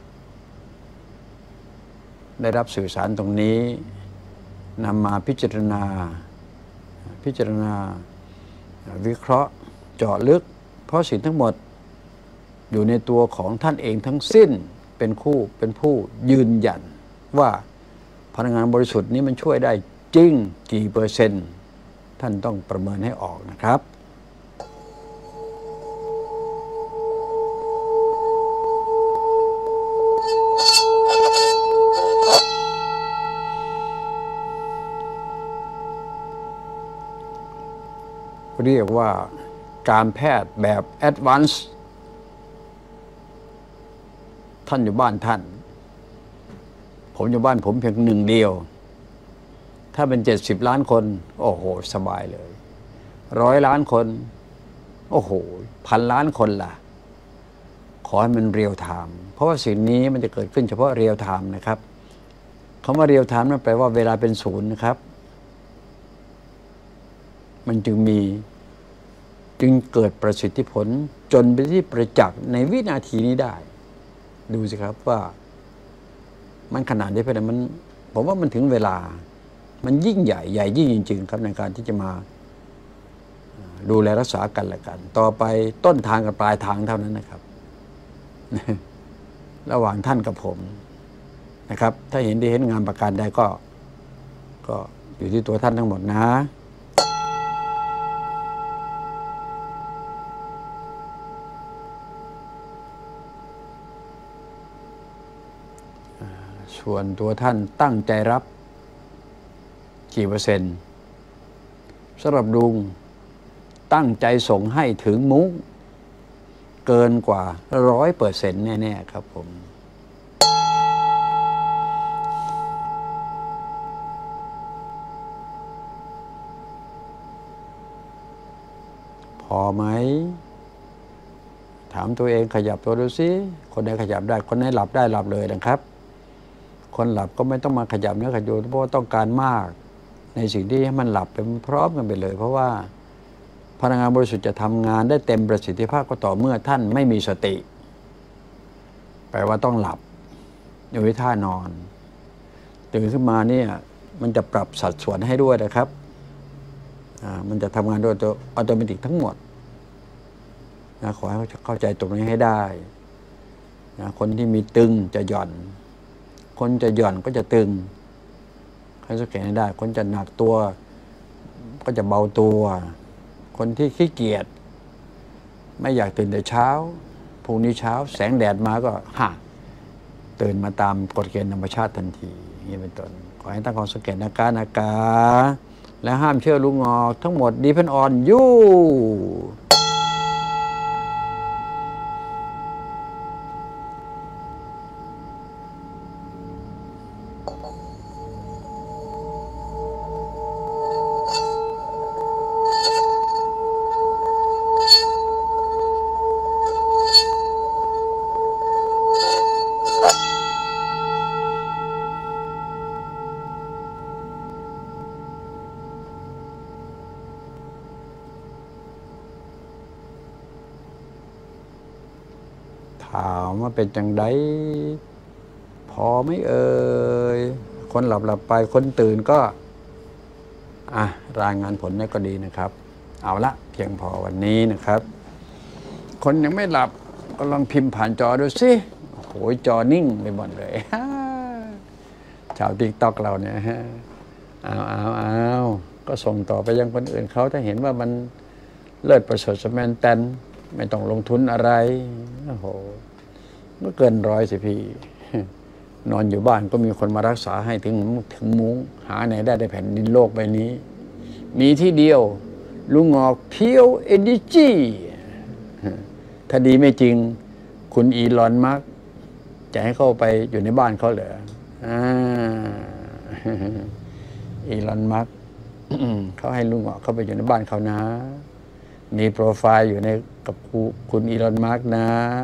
A: ได้รับสื่อสารตรงนี้นำมาพิจารณาพิจารณาวิเคราะห์เจาะลึกเพราะสิ่งทั้งหมดอยู่ในตัวของท่านเองทั้งสิ้นเป็นคู่เป็นผู้ยืนยันว่าพลังงานบริสุทธิ์นี้มันช่วยได้จริงกี่เปอร์เซ็นต์ท่านต้องประเมินให้ออกนะครับเรียกว่าการแพทย์แบบแอดวานซ์ท่านอยู่บ้านท่านผมอยู่บ้านผมเพียงหนึ่งเดียวถ้าเป็นเจ็ดสิบล้านคนโอ้โหสบายเลยร้อยล้านคนโอ้โหพันล้านคนล่ะขอให้มันเรียลไทม์เพราะว่าสิ่งนี้มันจะเกิดขึ้นเฉพาะเรียลไทม์นะครับคำว่าเรียลไทม์นั่นแปลว่าเวลาเป็นศูนย์นะครับมันจึงมีจึงเกิดประสิทธิผลจนไปที่ประจักษ์ในวินาทีนี้ได้ดูสิครับว่ามันขนาดนี้ไปไหนมันผมว่ามันถึงเวลามันยิ่งใหญ่ใหญ่ยิ่งจริงๆครับในการที่จะมาดูแลรักษากันและกัน ต่อไปต้นทางกับปลายทางเท่านั้นนะครับระหว่างท่านกับผมนะครับถ้าเห็นดีเห็นงามประการใดก็ก็อยู่ที่ตัวท่านทั้งหมดนะส่วนตัวท่านตั้งใจรับกี่เปอร์เซ็นต์สำหรับลุงตั้งใจส่งให้ถึงมุ้งเกินกว่าร้อยเปอร์เซ็นต์แน่ๆครับผมพอไหมถามตัวเองขยับตัวดูสิคนไหนขยับได้คนไหนหลับได้หลับเลยนะครับคนหลับก็ไม่ต้องมาขยับเนื้อขยับตัวเพราะว่าต้องการมากในสิ่งที่ให้มันหลับไปพร้อมกันไปเลยเพราะว่าพลังงานบริสุทธิ์จะทำงานได้เต็มประสิทธิภาพก็ต่อเมื่อท่านไม่มีสติแปลว่าต้องหลับอยู่ในท่านอนตื่นขึ้นมาเนี่ยมันจะปรับสัดส่วนให้ด้วยนะครับอ่ามันจะทำงานโดยตัวอัตโนมัติทั้งหมดนะขอให้เข้าใจตรงนี้ให้ได้นะคนที่มีตึงจะหย่อนคนจะหย่อนก็จะตึงให้สังเกตให้ได้คนจะหนักตัวก็จะเบาตัวคนที่ขี้เกียจไม่อยากตื่นแต่เช้าพรุ่งนี้เช้าแสงแดดมาก็ฮะตื่นมาตามกฎเกณฑ์ธรรมชาติทันทีนี่เป็นต้นขอให้ตั้งความสังเกตอาการอาการและห้ามเชื่อลุงงอกทั้งหมดดีเพนออนยูถามว่าเป็นจังไดพอไม่เอ่ยคนหลับหลับไปคนตื่นก็อ่ะรายงานผลได้ก็ดีนะครับเอาละเพียงพอวันนี้นะครับคนยังไม่หลับก็ลองพิมพ์ผ่านจอดูสิโอ้โหจอนิ่งไปหมดเลยชาวติ๊กต็อกเราเนี่ยฮะเอาเอาเอาก็ส่งต่อไปยังคนอื่นเขาถ้าเห็นว่ามันเลิศประเสริฐสแมนแตนไม่ต้องลงทุนอะไรโอ้โหก็เกินร้อยสิพี่นอนอยู่บ้านก็มีคนมารักษาให้ถึงถึงมุ้งหาไหนได้ในแผ่นดินโลกใบนี้มีที่เดียวลุงงอกเพียวเอดิจีถ้าดีไม่จริงคุณอีลอนมัสก์จะให้เข้าไปอยู่ในบ้านเขาเหรออีลอนมัสก์เขาให้ลุงงอกเข้าไปอยู่ในบ้านเขานะมีโปรไฟล์อยู่ในกับคุณอีลอนมัสก์นะ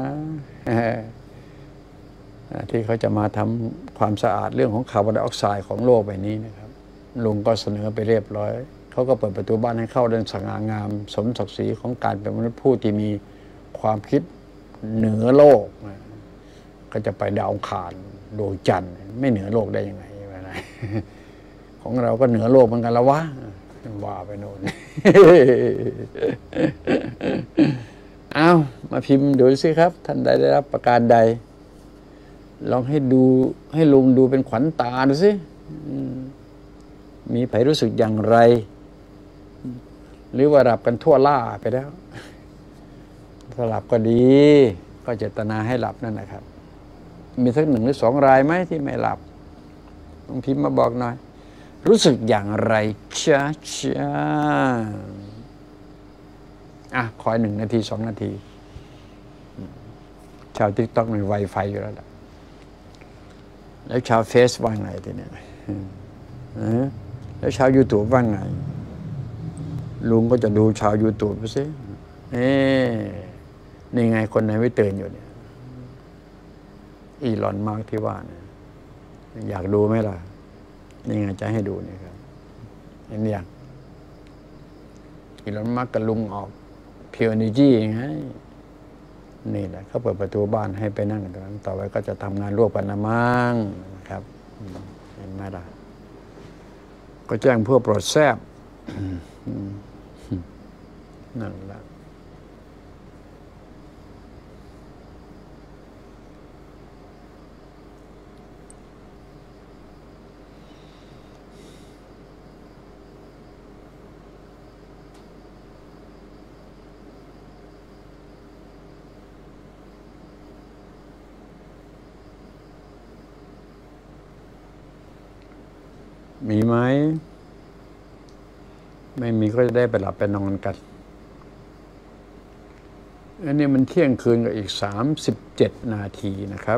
A: ที่เขาจะมาทำความสะอาดเรื่องของคาร์บอนไดออกไซด์ของโลกใบนี้นะครับลุงก็เสนอไปเรียบร้อยเขาก็เปิดประตูบ้านให้เข้าเดินสง่างามสมศักดิ์ศรีของการเป็นมนุษย์ผู้ที่มีความคิดเหนือโลกก็จะไปดาวอังคารดวงจันทร์ไม่เหนือโลกได้ยังไงของเราก็เหนือโลกเหมือนกันแล้ววะว่าไปโน่นเอามาพิมพ์ดูสิครับท่านใดได้รับประการใดลองให้ดูให้ลุงดูเป็นขวัญตาดูสิมีใครรู้สึกอย่างไรหรือว่าหลับกันทั่วล่าไปแล้วถ้าหลับก็ดีก็เจตนาให้หลับนั่นแหละครับมีสักหนึ่งหรือสองรายไหมที่ไม่หลับลองพิมพ์มาบอกหน่อยรู้สึกอย่างไรช้าช้าอ่ะคอยหนึ่งนาทีสองนาทีชาวติ๊กต็อกมีไวไฟอยู่แล้วล่ะแล้วชาวเฟซว่าไงทีนี้แล้วชาวยูทูบว่าไงลุงก็จะดูชาวยูทูบไปสิเอ๊นี่ไงคนไหนไม่ตื่นอยู่เนี่ยอีลอนมัสก์ที่ว่าเนี่ยอยากดูไหมล่ะนี่ไงจะให้ดูนี่ครับเห็นยังอีลอนมัสก์กับลุงออกเพียวเอเนจีไงนี่แหละเขาเปิดประตูบ้านให้ไปนั่งกันตรงนั้นต่อไปก็จะทำงานร่วมกันนะมั้งนะครับเห็นไหมล่ะก็แจ้งเพื่อโปรดแทรกนั่นแหละมีไหมไม่มีก็จะได้ไปหลับไปนอนกันอันนี้มันเที่ยงคืนกับอีกสามสิบเจ็ดนาทีนะครับ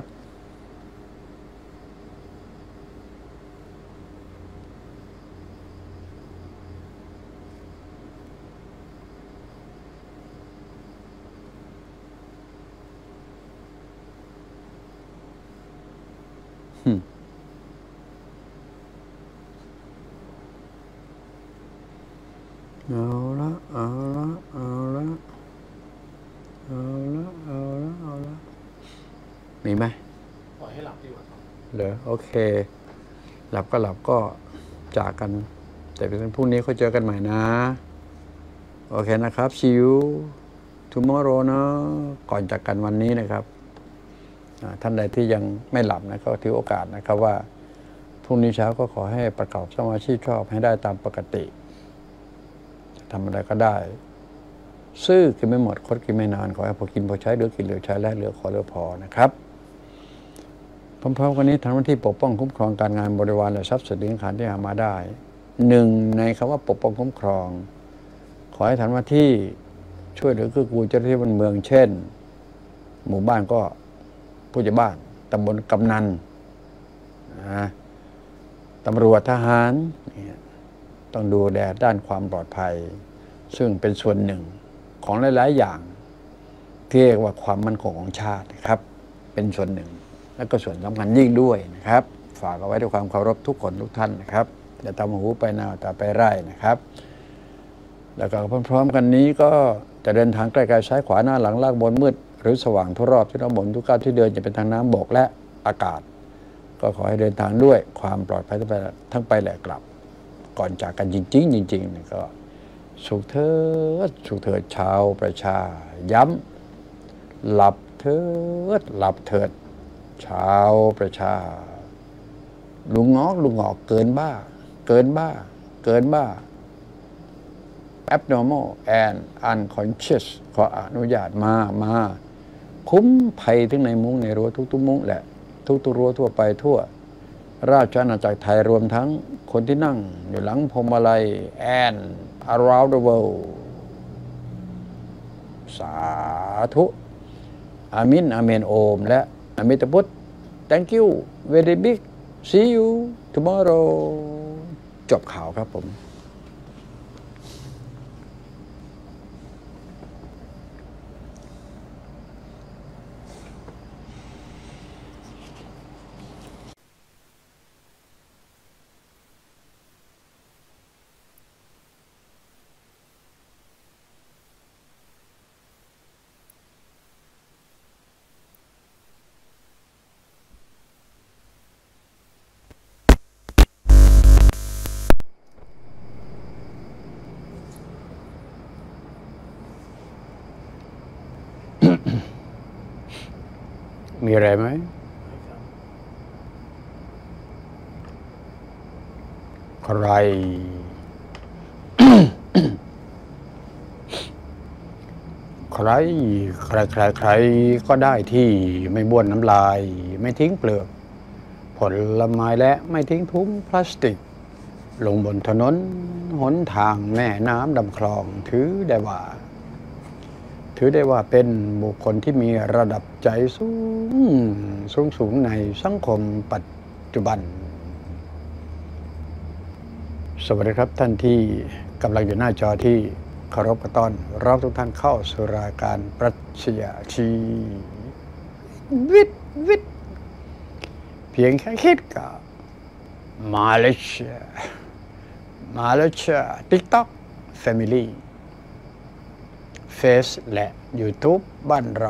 A: เอาละเอาละเอาละเอาละเอาละเอาละมีไหม
C: ปล่อยให้หลับดีกว่าครับ
A: เหรอโอเคหลับก็หลับก็จากกันแต่เป็นพรุ่งนี้เขาเจอกันใหม่นะโอเคนะครับ see you tomorrow นะก่อนจากกันวันนี้นะครับท่านใดที่ยังไม่หลับนะก็ถือโอกาสนะครับว่าพรุ่งนี้เช้าก็ขอให้ประกอบสมาธิชอบให้ได้ตามปกติทำอะไรก็ได้ซื้อกินไม่หมดคดกินไม่นานขอให้พอกินพอใช้เหลือกินเหลือใช้และเหลือขอเหลือพอนะครับพร้อมๆกันนี้ทำหน้าที่ปกป้องคุ้มครองการงานบริวารและทรัพย์สินสินค้าที่หามาได้หนึ่งในคำว่าปกป้องคุ้มครองขอให้ทำหน้าที่ช่วยเหลือเกื้อกูลเจ้าหน้าที่บ้านเมืองเช่นหมู่บ้านก็ผู้ใหญ่บ้านตำบลกำนันนะตำรวจทหารต้องดูแลด้านความปลอดภัยซึ่งเป็นส่วนหนึ่งของหลายๆอย่างที่เรียกว่าความมั่นคงของชาตินะครับเป็นส่วนหนึ่งและก็ส่วนสำคัญยิ่งด้วยนะครับฝากเอาไว้ด้วยความเคารพทุกคนทุกท่านนะครับอย่าทำหูไปนาตาไปไร่นะครับแล้วก็พร้อมๆกันนี้ก็จะเดินทางใกล้ๆซ้ายขวาหน้าหลังล่างบนมืดหรือสว่างทั่วรอบที่เราบนทุกก้าวที่เดินจะเป็นทางน้ำบกและอากาศก็ขอให้เดินทางด้วยความปลอดภัยทั้งไปทั้งไปและกลับก่อนจากกันจริงๆจริงๆก็สุขเถิดสุขเถิดชาวประชาย้ำหลับเถิดหลับเถิดชาวประชาลุงงอกลุงงอกเกินบ้าเกินบ้าเกินบ้า abnormal and unconscious ขออนุญาตมามาคุ้มภัยทั้งในมุ้งในรั้วทุกๆมุ้งแหละทุกๆรั้วทั่วไปทั่วราชอาณาจักรไทยรวมทั้งคนที่นั่งอยู่หลังพวงมาลัย and around the world สาธุอามินอาเมนโอมและอมิตพุทธ thank you very big see you tomorrow จบข่าวครับผมมีอะไรไหมใคร ใครใครใครใครก็ได้ที่ไม่บ้วนน้ำลายไม่ทิ้งเปลือกผลไม้และไม่ทิ้งถุงพลาสติกลงบนถนนหนทางแม่น้ำลำคลองถือได้ว่าถือได้ว่าเป็นบุคคลที่มีระดับใจสูงสูงสูงในสังคมปัจจุบันสวัสดีครับท่านที่กำลังอยู่หน้าจอที่เคารพกระต้อนรับทุกท่านเข้าสู่รายการปรัชญาชีวิตวิทย์เพียงแค่คิดก็มาเลเซียมาเลเซีย TikTok Familyเฟซและ YouTube บ้านเรา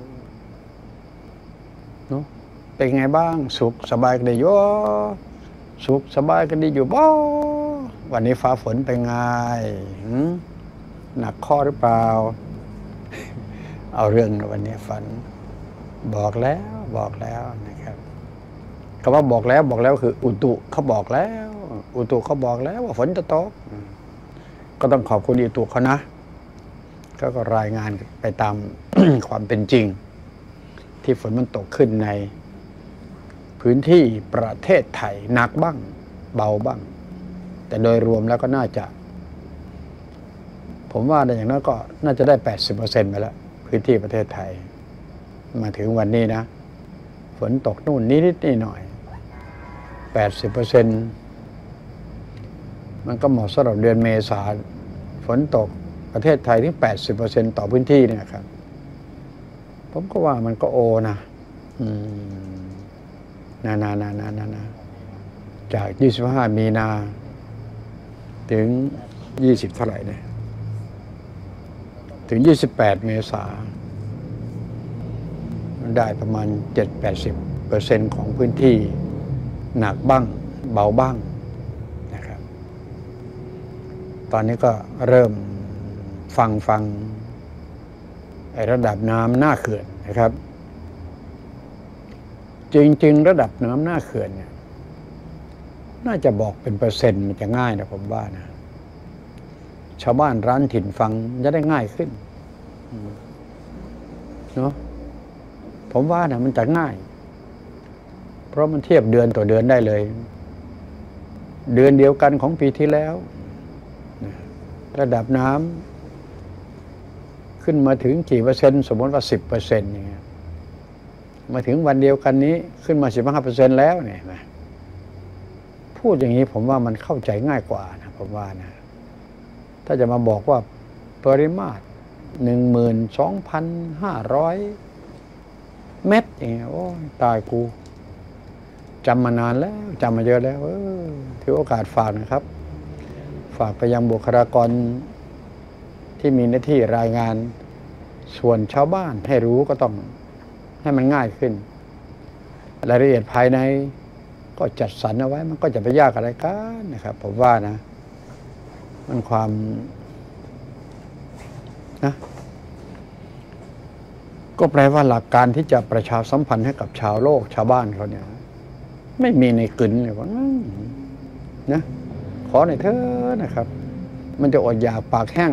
A: เนาะเป็นไงบ้างสุขสบายกันดีอยู่สุขสบายกันดีอยู่บ่วันนี้ฟ้าฝนเป็นไงหนักข้อหรือเปล่า เอาเรื่องวันนี้ฝันบอกแล้วบอกแล้วนะครับคำว่าบอกแล้วบอกแล้วคืออุตุเขาบอกแล้ว อุตุเขาบอกแล้วว่าฝนจะตกก็ต้องขอบคุณอุตุเขานะก็ก็รายงานไปตาม ความเป็นจริงที่ฝนมันตกขึ้นในพื้นที่ประเทศไทยหนักบ้างเบาบ้างแต่โดยรวมแล้วก็น่าจะผมว่าอย่างน้อยก็น่าจะได้ แปดสิบเปอร์เซ็นต์ ไปแล้วพื้นที่ประเทศไทยมาถึงวันนี้นะฝนตกนู่นนิดๆหน่อยๆ แปดสิบเปอร์เซ็นต์ มันก็เหมาะสำหรับเดือนเมษาฝนตกประเทศไทยที่ แปดสิบเปอร์เซ็นต์ ต่อพื้นที่เนี่ยครับผมก็ว่ามันก็โอนะอืมนานานานานานาจากยี่สิบห้ามีนาถึงยี่สิบเท่าไหร่เนี่ยถึงยี่สิบแปดเมษามันได้ประมาณ เจ็ดถึงแปดสิบเปอร์เซ็นต์ ของพื้นที่หนักบ้างเบาบ้างนะครับตอนนี้ก็เริ่มฟังฟังไอ้ระดับน้ำหน้าเขื่อนนะครับจริงๆระดับน้ำหน้าเขื่อนเนี่ยน่าจะบอกเป็นเปอร์เซ็นต์มันจะง่ายนะผมว่านะชาวบ้านร้านถิ่นฟังจะได้ง่ายขึ้นเนาะผมว่านะมันจะง่ายเพราะมันเทียบเดือนต่อเดือนได้เลยเดือนเดียวกันของปีที่แล้วระดับน้ำขึ้นมาถึงกี่เปอร์เซ็นต์สมมติว่าสิบเปอร์เซ็นต์อย่างเงี้ยมาถึงวันเดียวกันนี้ขึ้นมาสิบห้าเปอร์เซ็นต์แล้วเนี่ยนะพูดอย่างนี้ผมว่ามันเข้าใจง่ายกว่านะผมว่านะถ้าจะมาบอกว่าปริมาตรหนึ่งหมื่นสองพันห้าร้อยเม็ดอย่างเงี้ยโอ้ตายกูจำมานานแล้วจำมาเยอะแล้วเออถือโอกาสฝากนะครับฝากไปยังบุคลากรที่มีหน้าที่รายงานส่วนชาวบ้านให้รู้ก็ต้องให้มันง่ายขึ้นรายละเอียดภายในก็จัดสรรเอาไว้มันก็จะไปยากอะไรกันนะครับผมว่านะมันความนะก็แปลว่าหลักการที่จะประชาสัมพันธ์ให้กับชาวโลกชาวบ้านเขาเนี่ยไม่มีในกลืนเลยว่านะขอหน่อยเถอะนะครับมันจะอดอยากปากแห้ง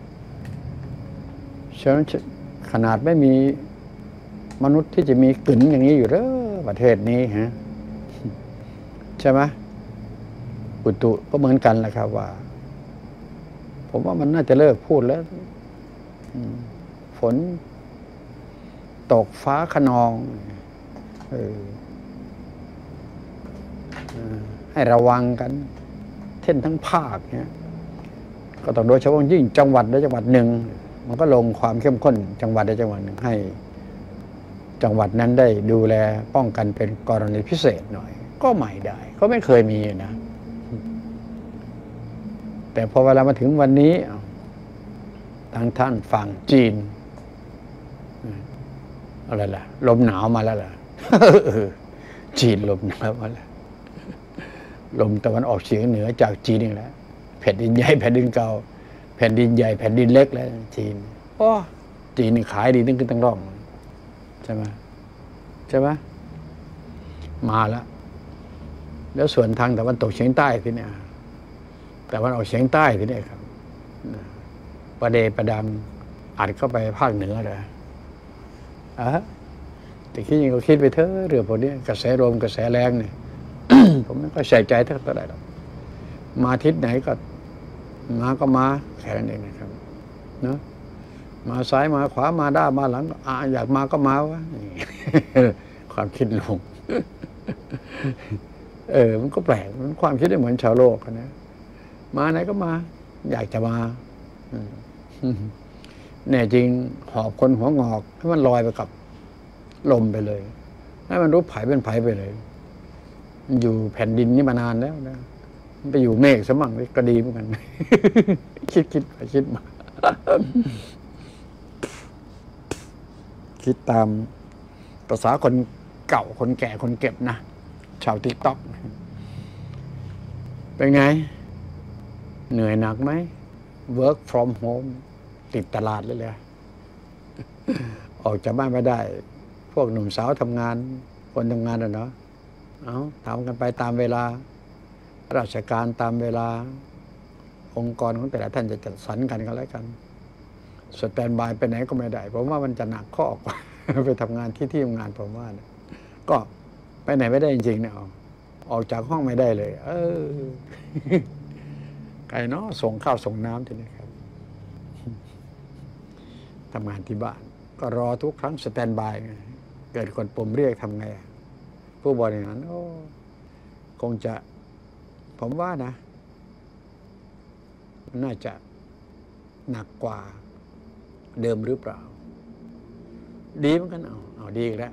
A: ฉะนั้นขนาดไม่มีมนุษย์ที่จะมีกลืนอย่างนี้อยู่เด้อประเทศนี้ฮะใช่ไหมอุตุก็เหมือนกันแหละครับว่าผมว่ามันน่าจะเลิกพูดแล้วฝนตกฟ้าคะนองเออให้ระวังกันเช่นทั้งภาคเนี่ยก็ต้องโดยเฉพาะยิ่งจังหวัดใดจังหวัดหนึ่งมันก็ลงความเข้มข้นจังหวัดใดจังหวัดหนึ่งให้จังหวัดนั้นได้ดูแลป้องกันเป็นกรณีพิเศษหน่อยก็ไม่ได้ก็ไม่เคยมีนะแต่พอเวลามาถึงวันนี้ทางท่านฝั่งจีนอะไรล่ะลมหนาวมาแล้วล่ะ จีนลมหนาวมาแล้วลมตะวันออกเฉียงเหนือจากจีนนี่แหละแผ่นดินใหญ่แผ่นดินเก่าแผ่นดินใหญ่แผ่นดินเล็กแล้วจีนโอ้จีนนี่ขายดีตั้งขึ้นตั้งร่องใช่ไหมใช่ไหมมาแล้วแล้วส่วนทางตะวันตกเฉียงใต้ที่เนี่ยแต่วันออกเฉียงใต้ที่เนี่ยครับประเดประดังอัดเข้าไปภาคเหนือเลยอ่ะแต่คิดยังก็คิดไปเถอะเรื่องพวกนี้กระแสลมกระแสแรงเนี่ย ผมไม่ค่อยใส่ใจเท่าไหร่หรอกมาทิศไหนก็มาก็มาแค่นั้นเองนะครับเนาะมาซ้ายมาขวามาด้ามาหลังอ่ะอยากมาก็มาวะ ความคิดลง เออมันก็แปลกมันความคิดได้เหมือนชาวโลกนะมาไหนก็มาอยากจะมาแน่จริงหอบคนหัวงอกให้มันลอยไปกับลมไปเลยให้มันรู้ไผ่เป็นไผ่ไปเลยมันอยู่แผ่นดินนี่มานานแล้วนะมันไปอยู่เมฆสมั่งก็ดีเหมือนกัน คิดคิดไปคิดมา คิดตามภาษาคนเก่าคนแก่คนเก็บนะชาวติ๊กต็อกเป็นไงเหนื่อยหนักไหม work from home ติดตลาดเลยเลยออกจากบ้านไม่ได้ พวกหนุ่มสาวทำงานคนทำงานอ่ะเนาะเอาทำกันไปตามเวลา ราชการตามเวลา องค์กรของแต่ละท่านจะจัดสรรกันก็แล้วกันสแตนบายไปไหนก็ไม่ได้ผมว่ามันจะหนักข้อกว่า ไปทำงานที่ที่ทำงานผมว่านะก็ไปไหนไม่ได้จริงๆเนี่ยออกจากห้องไม่ได้เลย เออ ไกลเนาะส่งข้าวส่งน้ำทีนี้ครับ ทำงานที่บ้านก็รอทุกครั้งสแตนบายไงเกิดคนปุ่มเรียกทำไงอะผู้บริหารโอ้คงจะผมว่านะมันน่าจะหนักกว่าเดิมหรือเปล่า ดีเหมือนกันเอาเอาดีอีกแล้ว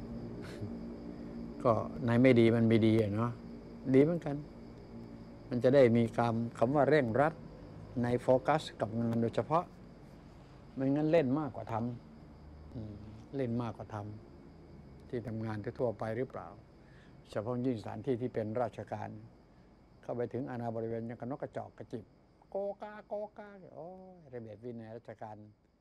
A: ก็ในไม่ดีมันไม่ดีอะเนาะดีเหมือนกัน มันจะได้มีคำคำว่าเร่งรัดในโฟกัสกับงานโดยเฉพาะไม่งั้นเล่นมากกว่าทำเล่นมากกว่าทำที่ทำงานทั่วไปหรือเปล่าเฉพาะยิ่งสถานที่ที่เป็นราชการเข้าไปถึงอาณาบริเวณยังกับนกกระจอกกระจิบโกกาโกกาโอ้ระเบียบวินัยราชการ